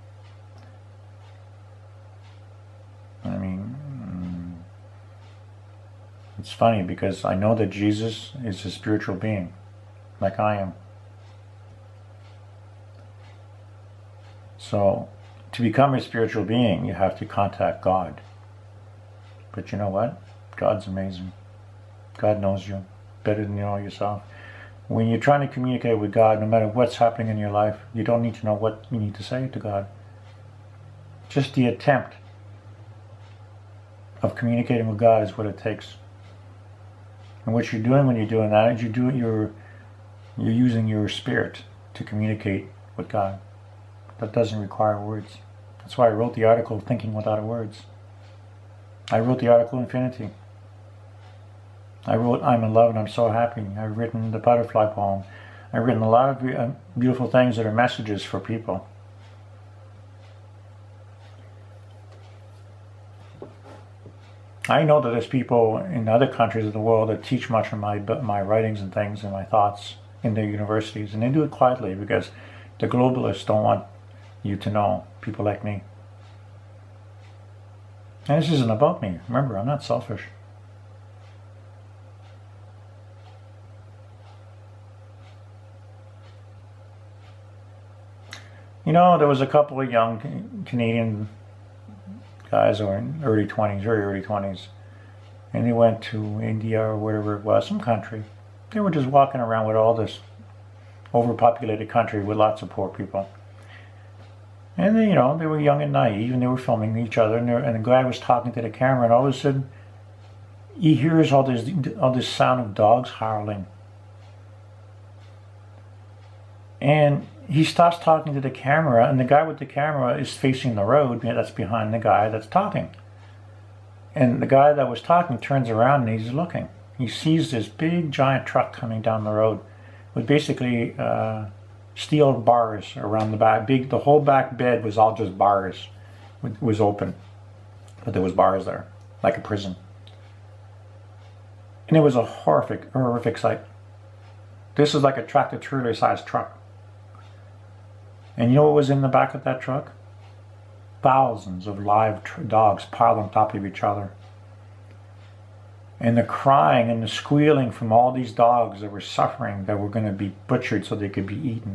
I mean, it's funny because I know that Jesus is a spiritual being, like I am. So, to become a spiritual being, you have to contact God. But you know what? God's amazing. God knows you better than you know yourself. When you're trying to communicate with God, no matter what's happening in your life, you don't need to know what you need to say to God. Just the attempt of communicating with God is what it takes. And what you're doing when you're doing that is you're using your spirit to communicate with God. That doesn't require words. That's why I wrote the article, Thinking Without Words. I wrote the article, Infinity. I wrote, I'm in love and I'm so happy. I've written the butterfly poem. I've written a lot of beautiful things that are messages for people. I know that there's people in other countries of the world that teach much of my writings and things and my thoughts in their universities, and they do it quietly because the globalists don't want you to know, people like me. And this isn't about me. Remember, I'm not selfish. You know, there was a couple of young Canadian guys who were in early 20s, very early 20s, and they went to India or wherever it was, some country. They were just walking around with all this overpopulated country with lots of poor people. And they, you know, they were young and naive, and they were filming each other, and the guy was talking to the camera, and all of a sudden he hears all this sound of dogs howling. And he stops talking to the camera, and the guy with the camera is facing the road that's behind the guy that's talking. And the guy that was talking turns around and he's looking. He sees this big giant truck coming down the road with basically steel bars around the back. The whole back bed was all just bars. It was open, but there was bars there, like a prison. And it was a horrific sight. This is like a tractor-trailer sized truck. And you know what was in the back of that truck? Thousands of live dogs piled on top of each other. And the crying and the squealing from all these dogs that were suffering, that were going to be butchered so they could be eaten.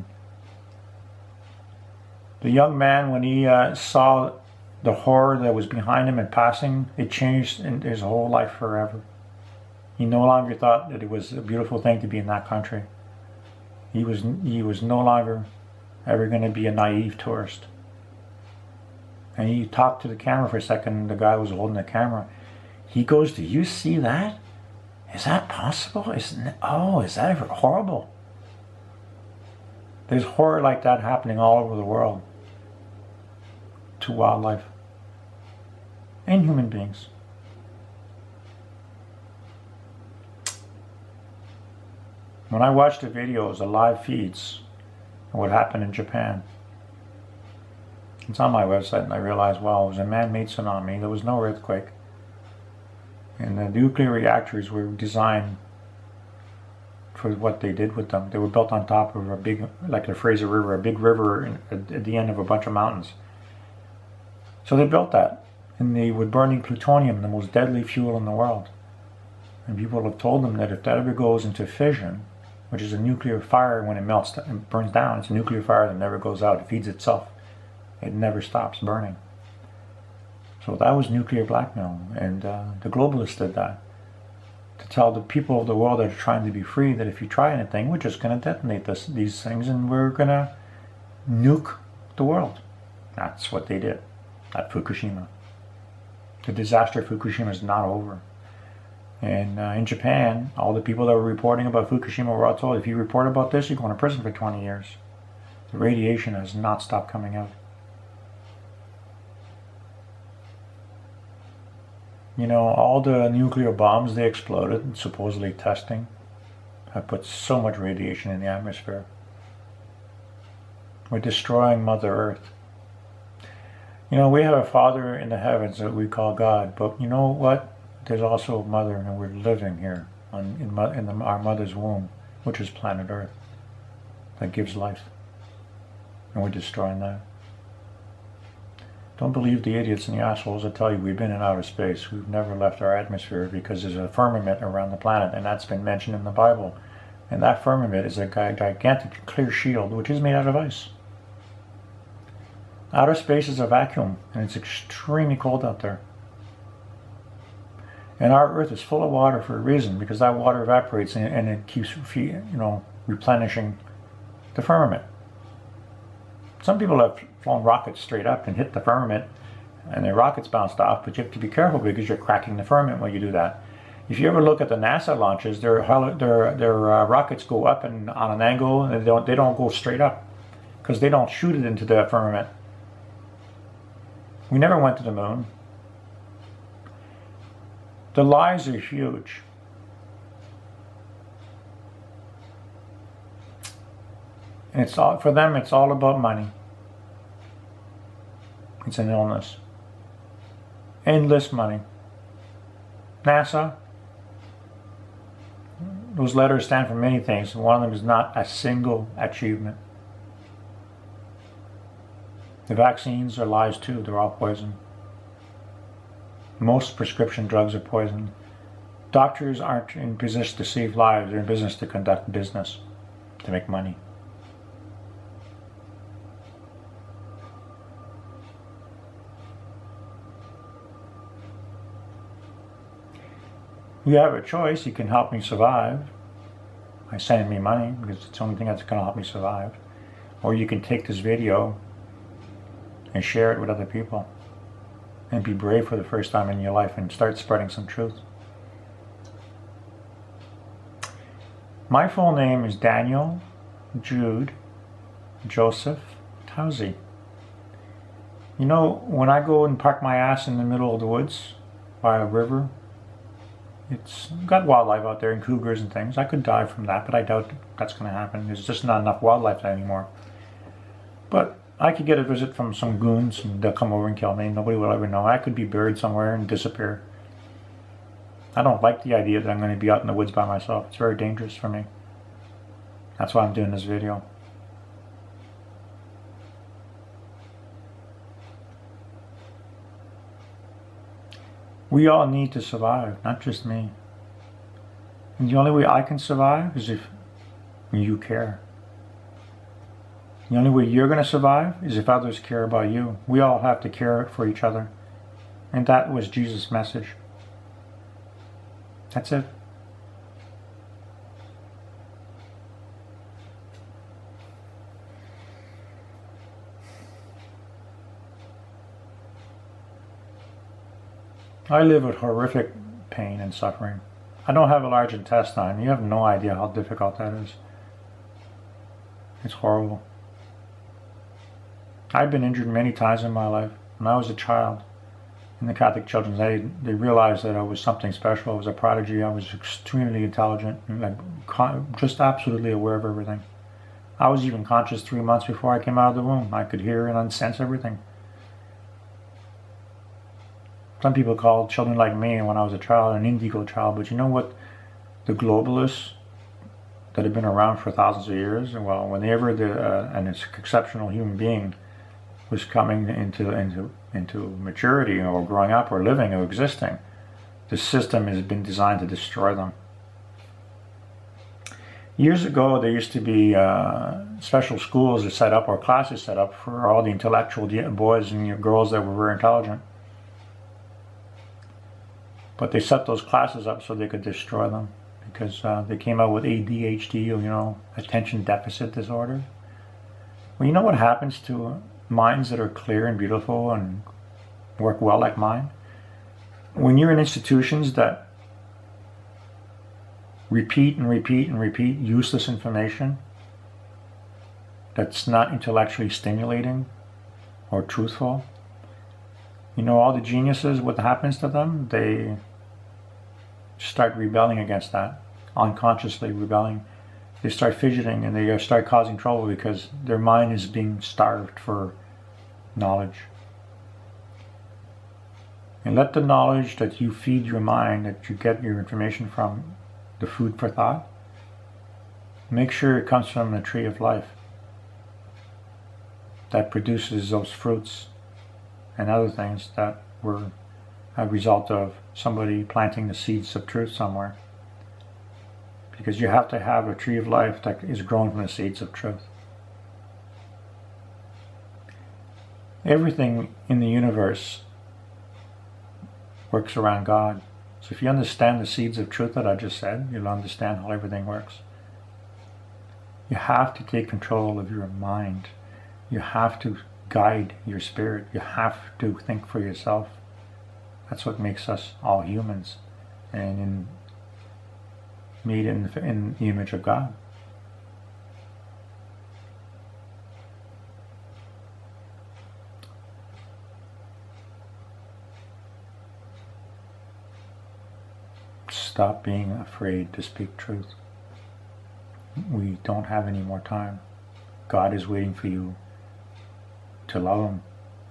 The young man, when he saw the horror that was behind him and passing, it changed his whole life forever. He no longer thought that it was a beautiful thing to be in that country. He was no longer ever going to be a naive tourist. And he talked to the camera for a second. The guy was holding the camera. He goes, "Do you see that? Is that possible? Is that ever horrible?" There's horror like that happening all over the world to wildlife and human beings. When I watch the videos, the live feeds of what happened in Japan, it's on my website, and I realized, wow, it was a man-made tsunami. There was no earthquake. And the nuclear reactors were designed for what they did with them. They were built on top of a big, like the Fraser River, a big river at the end of a bunch of mountains. So they built that, and they were burning plutonium, the most deadly fuel in the world. And people have told them that if that ever goes into fission, which is a nuclear fire, when it melts and burns down, it's a nuclear fire that never goes out. It feeds itself. It never stops burning. So that was nuclear blackmail, and the globalists did that to tell the people of the world that are trying to be free that if you try anything, we're just going to detonate these things, and we're going to nuke the world. That's what they did at Fukushima. The disaster of Fukushima is not over. And in Japan, all the people that were reporting about Fukushima were all told, if you report about this, you're going to prison for 20 years. The radiation has not stopped coming out. You know, all the nuclear bombs they exploded, supposedly testing, have put so much radiation in the atmosphere. We're destroying Mother Earth. You know, we have a Father in the heavens that we call God, but you know what? There's also a Mother, and we're living here in our Mother's womb, which is planet Earth, that gives life. And we're destroying that. Don't believe the idiots and the assholes that tell you we've been in outer space. We've never left our atmosphere, because there's a firmament around the planet, and that's been mentioned in the Bible. And that firmament is a gigantic clear shield, which is made out of ice. Outer space is a vacuum, and it's extremely cold out there. And our Earth is full of water for a reason, because that water evaporates and it keeps, replenishing the firmament. Some people have flown rockets straight up and hit the firmament, and their rockets bounced off, but you have to be careful because you're cracking the firmament when you do that. If you ever look at the NASA launches, their rockets go up and on an angle, and they don't go straight up because they don't shoot it into the firmament. We never went to the moon. The lies are huge. And it's all, for them, it's all about money. It's an illness. Endless money. NASA, those letters stand for many things, and one of them is not a single achievement. The vaccines are lies too, they're all poison. Most prescription drugs are poison. Doctors aren't in business to save lives, they're in business to conduct business, to make money. You have a choice. You can help me survive, by sending me money, because it's the only thing that's going to help me survive. Or you can take this video and share it with other people and be brave for the first time in your life and start spreading some truth. My full name is Daniel Jude Joseph Towsey. You know, when I go and park my ass in the middle of the woods by a river, it's got wildlife out there and cougars and things. I could die from that, but I doubt that's going to happen. There's just not enough wildlife there anymore. But I could get a visit from some goons and they'll come over and kill me. Nobody will ever know. I could be buried somewhere and disappear. I don't like the idea that I'm going to be out in the woods by myself. It's very dangerous for me. That's why I'm doing this video. We all need to survive, not just me. And the only way I can survive is if you care. The only way you're going to survive is if others care about you. We all have to care for each other. And that was Jesus' message. That's it. I live with horrific pain and suffering. I don't have a large intestine. You have no idea how difficult that is. It's horrible. I've been injured many times in my life. When I was a child in the Catholic Children's Aid, they realized that I was something special. I was a prodigy. I was extremely intelligent, and like just absolutely aware of everything. I was even conscious 3 months before I came out of the womb. I could hear and sense everything. Some people call children like me, when I was a child, an indigo child. But you know what? The globalists that have been around for thousands of years, well, whenever an exceptional human being was coming into maturity or growing up or living or existing, the system has been designed to destroy them. Years ago, there used to be special schools set up or classes set up for all the intellectual boys and girls that were very intelligent. But they set those classes up so they could destroy them, because they came out with ADHD, you know, attention deficit disorder. Well, you know what happens to minds that are clear and beautiful and work well like mine? When you're in institutions that repeat and repeat and repeat useless information that's not intellectually stimulating or truthful, you know, all the geniuses, what happens to them? They start rebelling against that, unconsciously rebelling. They start fidgeting and they start causing trouble because their mind is being starved for knowledge. And let the knowledge that you feed your mind, that you get your information from, the food for thought, make sure it comes from the tree of life that produces those fruits and other things that were a result of somebody planting the seeds of truth somewhere. Because you have to have a tree of life that is grown from the seeds of truth. Everything in the universe works around God. So if you understand the seeds of truth that I just said, you'll understand how everything works. You have to take control of your mind. You have to guide your spirit. You have to think for yourself. That's what makes us all humans and made in the image of God. Stop being afraid to speak truth. We don't have any more time. God is waiting for you to love Him.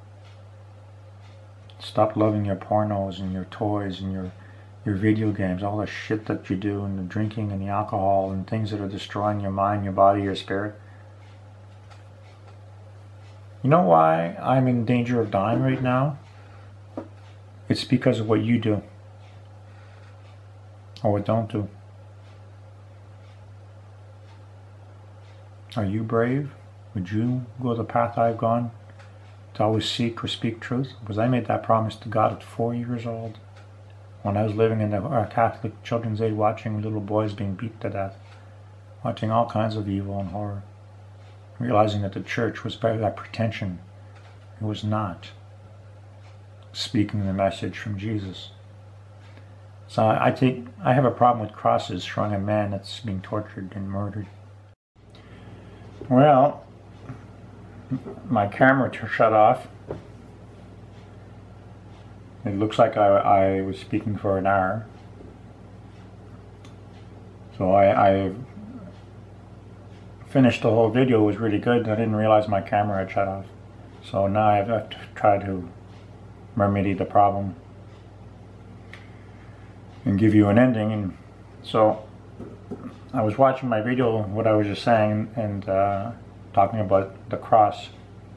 Stop loving your pornos and your toys and your video games, all the shit that you do, and the drinking and the alcohol and things that are destroying your mind, your body, your spirit. You know why I'm in danger of dying right now? It's because of what you do or what don't do. Are you brave? Would you go the path I've gone to always seek or speak truth? Because I made that promise to God at 4 years old, when I was living in the Catholic Children's Aid watching little boys being beat to death. watching all kinds of evil and horror, realizing that the church was by that pretension. It was not speaking the message from Jesus. So I have a problem with crosses showing a man that's being tortured and murdered. Well, my camera shut off. It looks like I was speaking for an hour. So I finished the whole video. It was really good. I didn't realize my camera had shut off. So now I have to try to remedy the problem and give you an ending. And so I was watching my video, what I was just saying, and talking about the cross.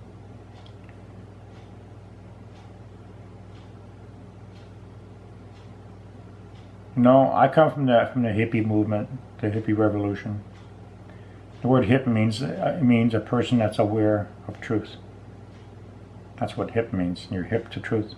No, I come from the hippie movement, the hippie revolution. The word hip means a person that's aware of truth. That's what hip means. You're hip to truth.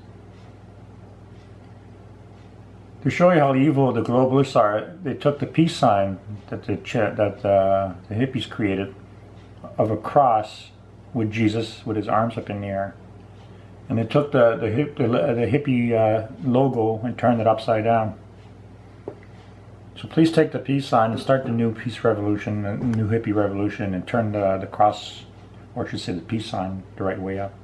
To show you how evil the globalists are, they took the peace sign that the hippies created of a cross with Jesus with his arms up in the air, and they took the hippie logo and turned it upside down. So please take the peace sign and start the new peace revolution, the new hippie revolution, and turn the cross, or I should say the peace sign, the right way up.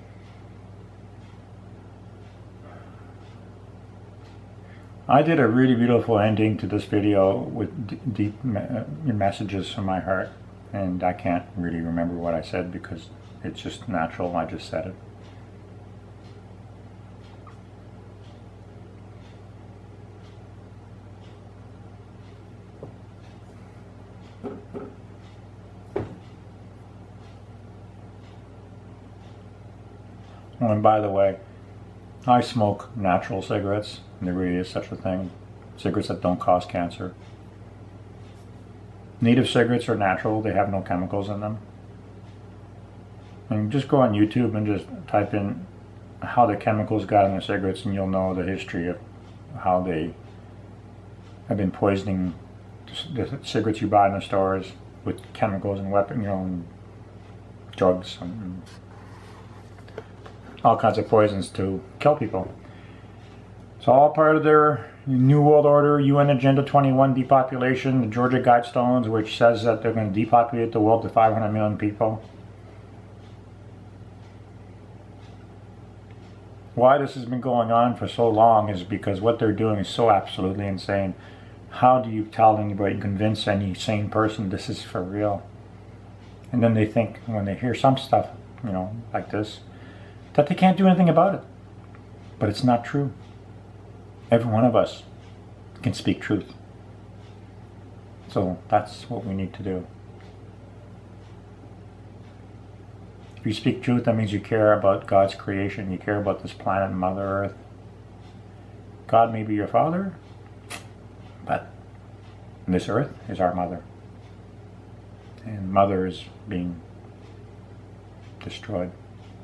I did a really beautiful ending to this video with deep messages from my heart, and I can't really remember what I said because it's just natural. I just said it. Oh, and by the way, I smoke natural cigarettes, and there really is such a thing. Cigarettes that don't cause cancer. Native cigarettes are natural, they have no chemicals in them. And just go on YouTube and just type in how the chemicals got in the cigarettes, and you'll know the history of how they have been poisoning the cigarettes you buy in the stores with chemicals and weapons, and drugs and all kinds of poisons to kill people. It's all part of their New World Order, UN Agenda 21 depopulation, the Georgia Guidestones, which says that they're going to depopulate the world to 500 million people. Why this has been going on for so long is because what they're doing is so absolutely insane. How do you tell anybody, convince any sane person this is for real? And then they think, when they hear some stuff, like this, that they can't do anything about it. But it's not true. Every one of us can speak truth. So that's what we need to do. If you speak truth, that means you care about God's creation. You care about this planet, Mother Earth. God may be your father, but this earth is our mother. And Mother is being destroyed.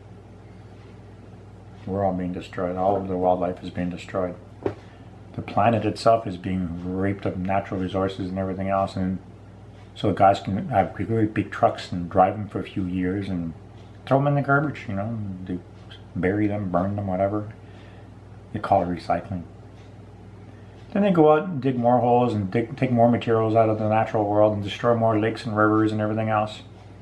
We're all being destroyed. All of the wildlife is being destroyed. The planet itself is being raped of natural resources and everything else, and so guys can have really big trucks and drive them for a few years and throw them in the garbage, they bury them, burn them, whatever. They call it recycling. Then they go out and dig more holes and take more materials out of the natural world and destroy more lakes and rivers and everything else.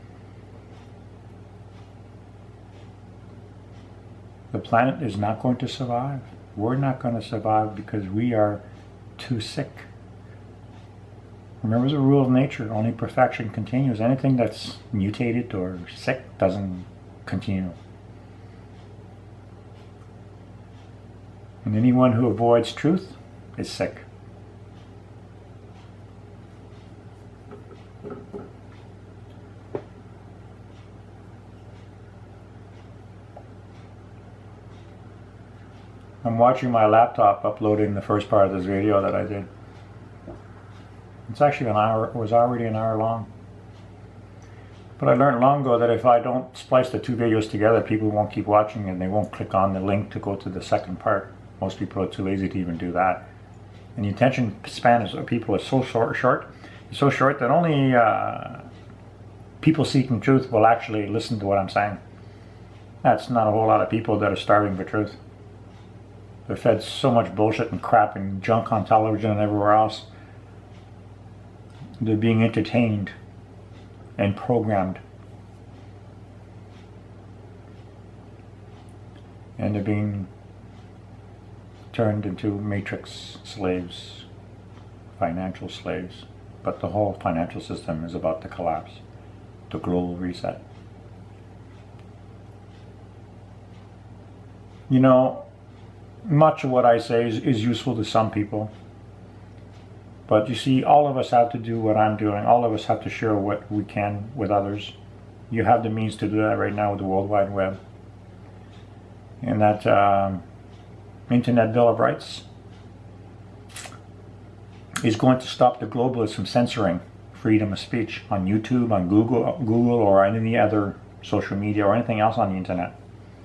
The planet is not going to survive. We're not going to survive because we are too sick. Remember the rule of nature, only perfection continues. Anything that's mutated or sick doesn't continue. And anyone who avoids truth is sick. I'm watching my laptop uploading the first part of this video that I did. It's actually an hour, it was already an hour long. But I learned long ago that if I don't splice the two videos together, people won't keep watching and they won't click on the link to go to the second part. Most people are too lazy to even do that. And the attention span of people is so short. so short that only people seeking truth will actually listen to what I'm saying. That's not a whole lot of people that are starving for truth. They're fed so much bullshit and crap and junk on television and everywhere else. They're being entertained and programmed. And they're being turned into matrix slaves, financial slaves. But the whole financial system is about to collapse, the global reset. You know, much of what I say is useful to some people. But you see, all of us have to do what I'm doing. All of us have to share what we can with others. You have the means to do that right now with the World Wide Web. And that Internet Bill of Rights is going to stop the globalists from censoring freedom of speech on YouTube, on Google, or on any other social media or anything else on the internet.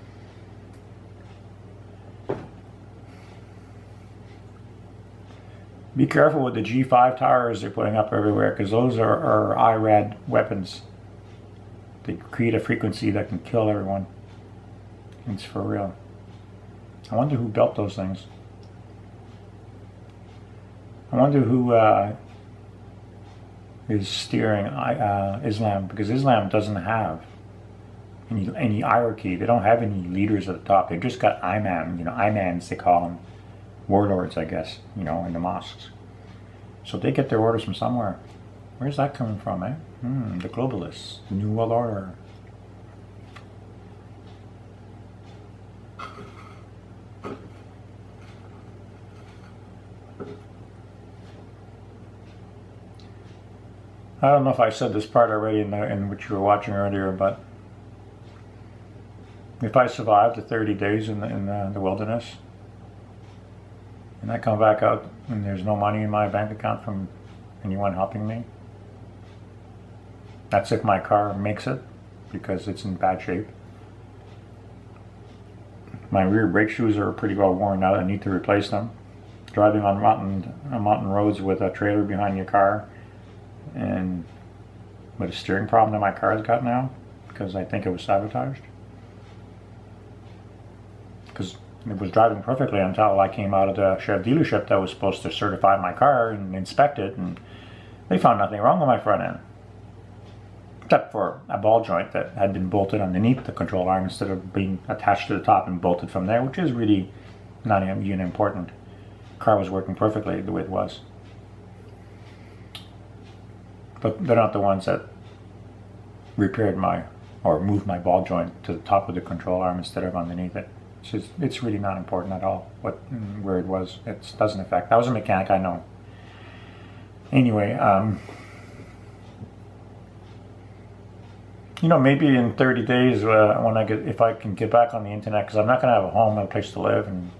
Be careful with the G5 towers they're putting up everywhere, because those are IRAD weapons. They create a frequency that can kill everyone. It's for real. I wonder who built those things. I wonder who is steering Islam, because Islam doesn't have any hierarchy. They don't have any leaders at the top. They've just got imam, imams they call them. Warlords, I guess, in the mosques. So they get their orders from somewhere. Where's that coming from, eh? The globalists, the New World Order. I don't know if I said this part already in which you were watching earlier, but if I survive the 30 days in the wilderness, and I come back out and there's no money in my bank account from anyone helping me, that's if my car makes it, because it's in bad shape. My rear brake shoes are pretty well worn out. I need to replace them. Driving on mountain roads with a trailer behind your car, and with a steering problem that my car's got now, because I think it was sabotaged. Because it was driving perfectly until I came out of the Chev dealership that was supposed to certify my car and inspect it, and they found nothing wrong with my front end, except for a ball joint that had been bolted underneath the control arm instead of being attached to the top and bolted from there, which is really not even important. The car was working perfectly the way it was. But they're not the ones that repaired or moved my ball joint to the top of the control arm instead of underneath it. It's really not important at all where it was. It doesn't affect. I was a mechanic, I know. Anyway, maybe in 30 days if I can get back on the internet, because I'm not going to have a home, a place to live, and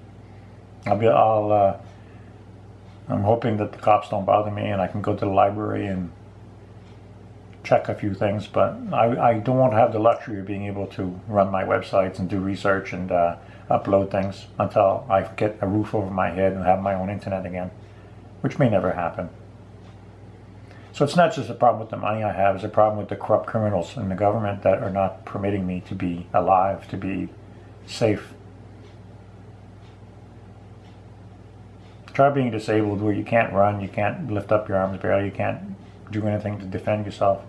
I'm hoping that the cops don't bother me and I can go to the library and check a few things, but I don't have the luxury of being able to run my websites and do research and upload things until I get a roof over my head and have my own internet again, which may never happen. So it's not just a problem with the money I have, it's a problem with the corrupt criminals in the government that are not permitting me to be alive, to be safe. Try being disabled where you can't run, you can't lift up your arms barely, you can't do anything to defend yourself.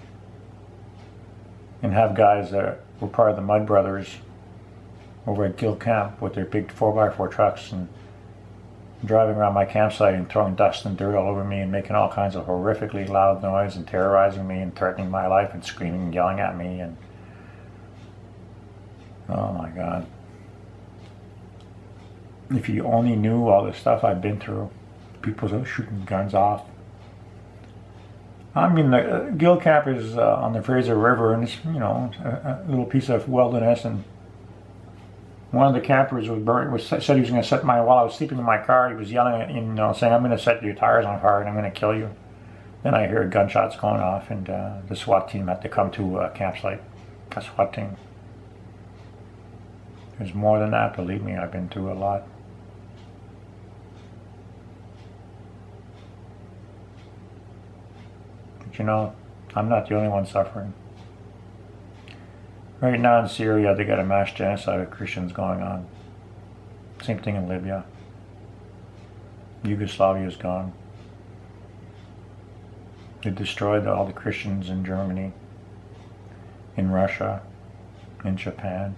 And have guys that were part of the Mud Brothers over at Gill Camp with their big 4x4 trucks and driving around my campsite and throwing dust and dirt all over me and making all kinds of horrifically loud noise and terrorizing me and threatening my life and screaming and yelling at me, and oh my God. If you only knew all the stuff I've been through, people shooting guns off. I mean, the Gill Camp is on the Fraser River, and it's, a little piece of wilderness, and one of the campers said he was going to set while I was sleeping in my car, he was yelling at me, saying, "I'm going to set your tires on fire and I'm going to kill you." Then I heard gunshots going off, and the SWAT team had to come to a campsite, a SWAT team. There's more than that, believe me, I've been through a lot. you know, I'm not the only one suffering. Right now in Syria, they got a mass genocide of Christians going on. Same thing in Libya. Yugoslavia is gone. They destroyed all the Christians in Germany, in Russia, in Japan.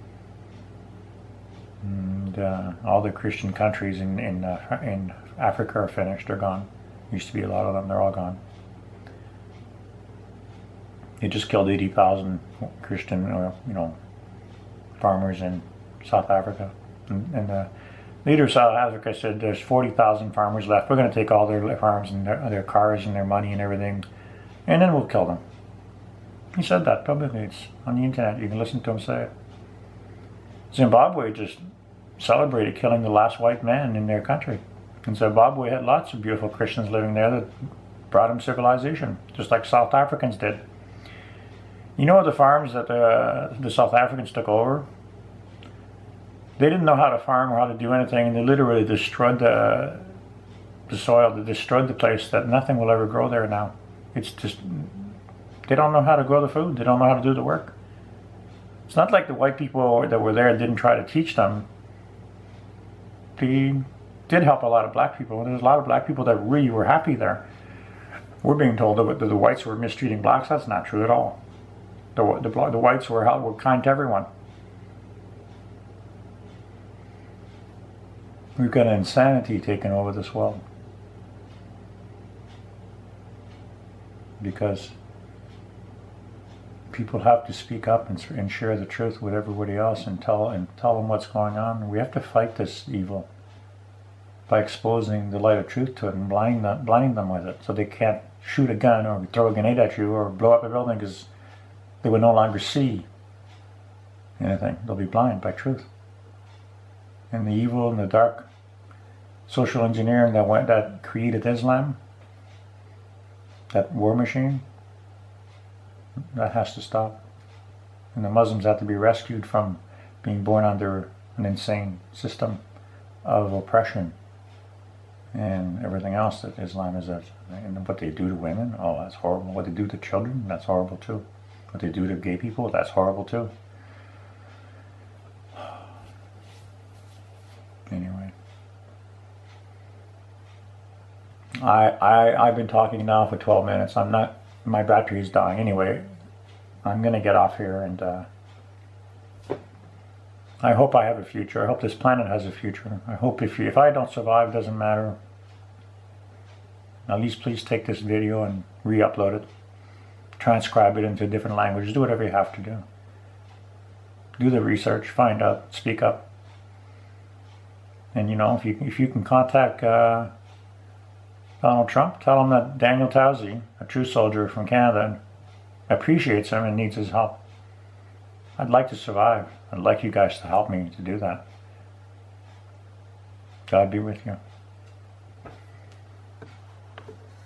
And all the Christian countries in Africa are finished. They're gone. Used to be a lot of them. They're all gone. They just killed 80,000 Christian, you know, farmers in South Africa. And the leader of South Africa said there's 40,000 farmers left. We're going to take all their farms and their cars and their money and everything, and then we'll kill them. He said that publicly. It's on the internet. You can listen to him say it. Zimbabwe just celebrated killing the last white man in their country. And Zimbabwe had lots of beautiful Christians living there that brought them civilization, just like South Africans did. You know the farms that the South Africans took over? They didn't know how to farm or how to do anything, and they literally destroyed the soil. They destroyed the place that nothing will ever grow there now. It's just, they don't know how to grow the food. They don't know how to do the work. It's not like the white people that were there didn't try to teach them. They did help a lot of black people. There's a lot of black people that really were happy there. We're being told that the whites were mistreating blacks. That's not true at all. The whites were kind to everyone. We've got insanity taking over this world. Because people have to speak up and share the truth with everybody else and tell them what's going on. We have to fight this evil by exposing the light of truth to it and blinding them with it, so they can't shoot a gun or throw a grenade at you or blow up a building, because they will no longer see anything. They'll be blind by truth. And the evil and the dark social engineering that created Islam, that war machine, that has to stop. And the Muslims have to be rescued from being born under an insane system of oppression and everything else that Islam is. And what they do to women, oh, that's horrible. What they do to children, that's horrible too. What they do to gay people, that's horrible too. Anyway, I've been talking now for 12 minutes. My battery's dying. Anyway, I'm gonna get off here, and I hope I have a future. I hope this planet has a future. I hope if I don't survive, doesn't matter. At least please take this video and re-upload it. Transcribe it into different languages. Do whatever you have to do. Do the research. Find out. Speak up. And you know, if you can contact Donald Trump, tell him that Daniel Towsey, a true soldier from Canada, appreciates him and needs his help. I'd like to survive. I'd like you guys to help me to do that. God be with you.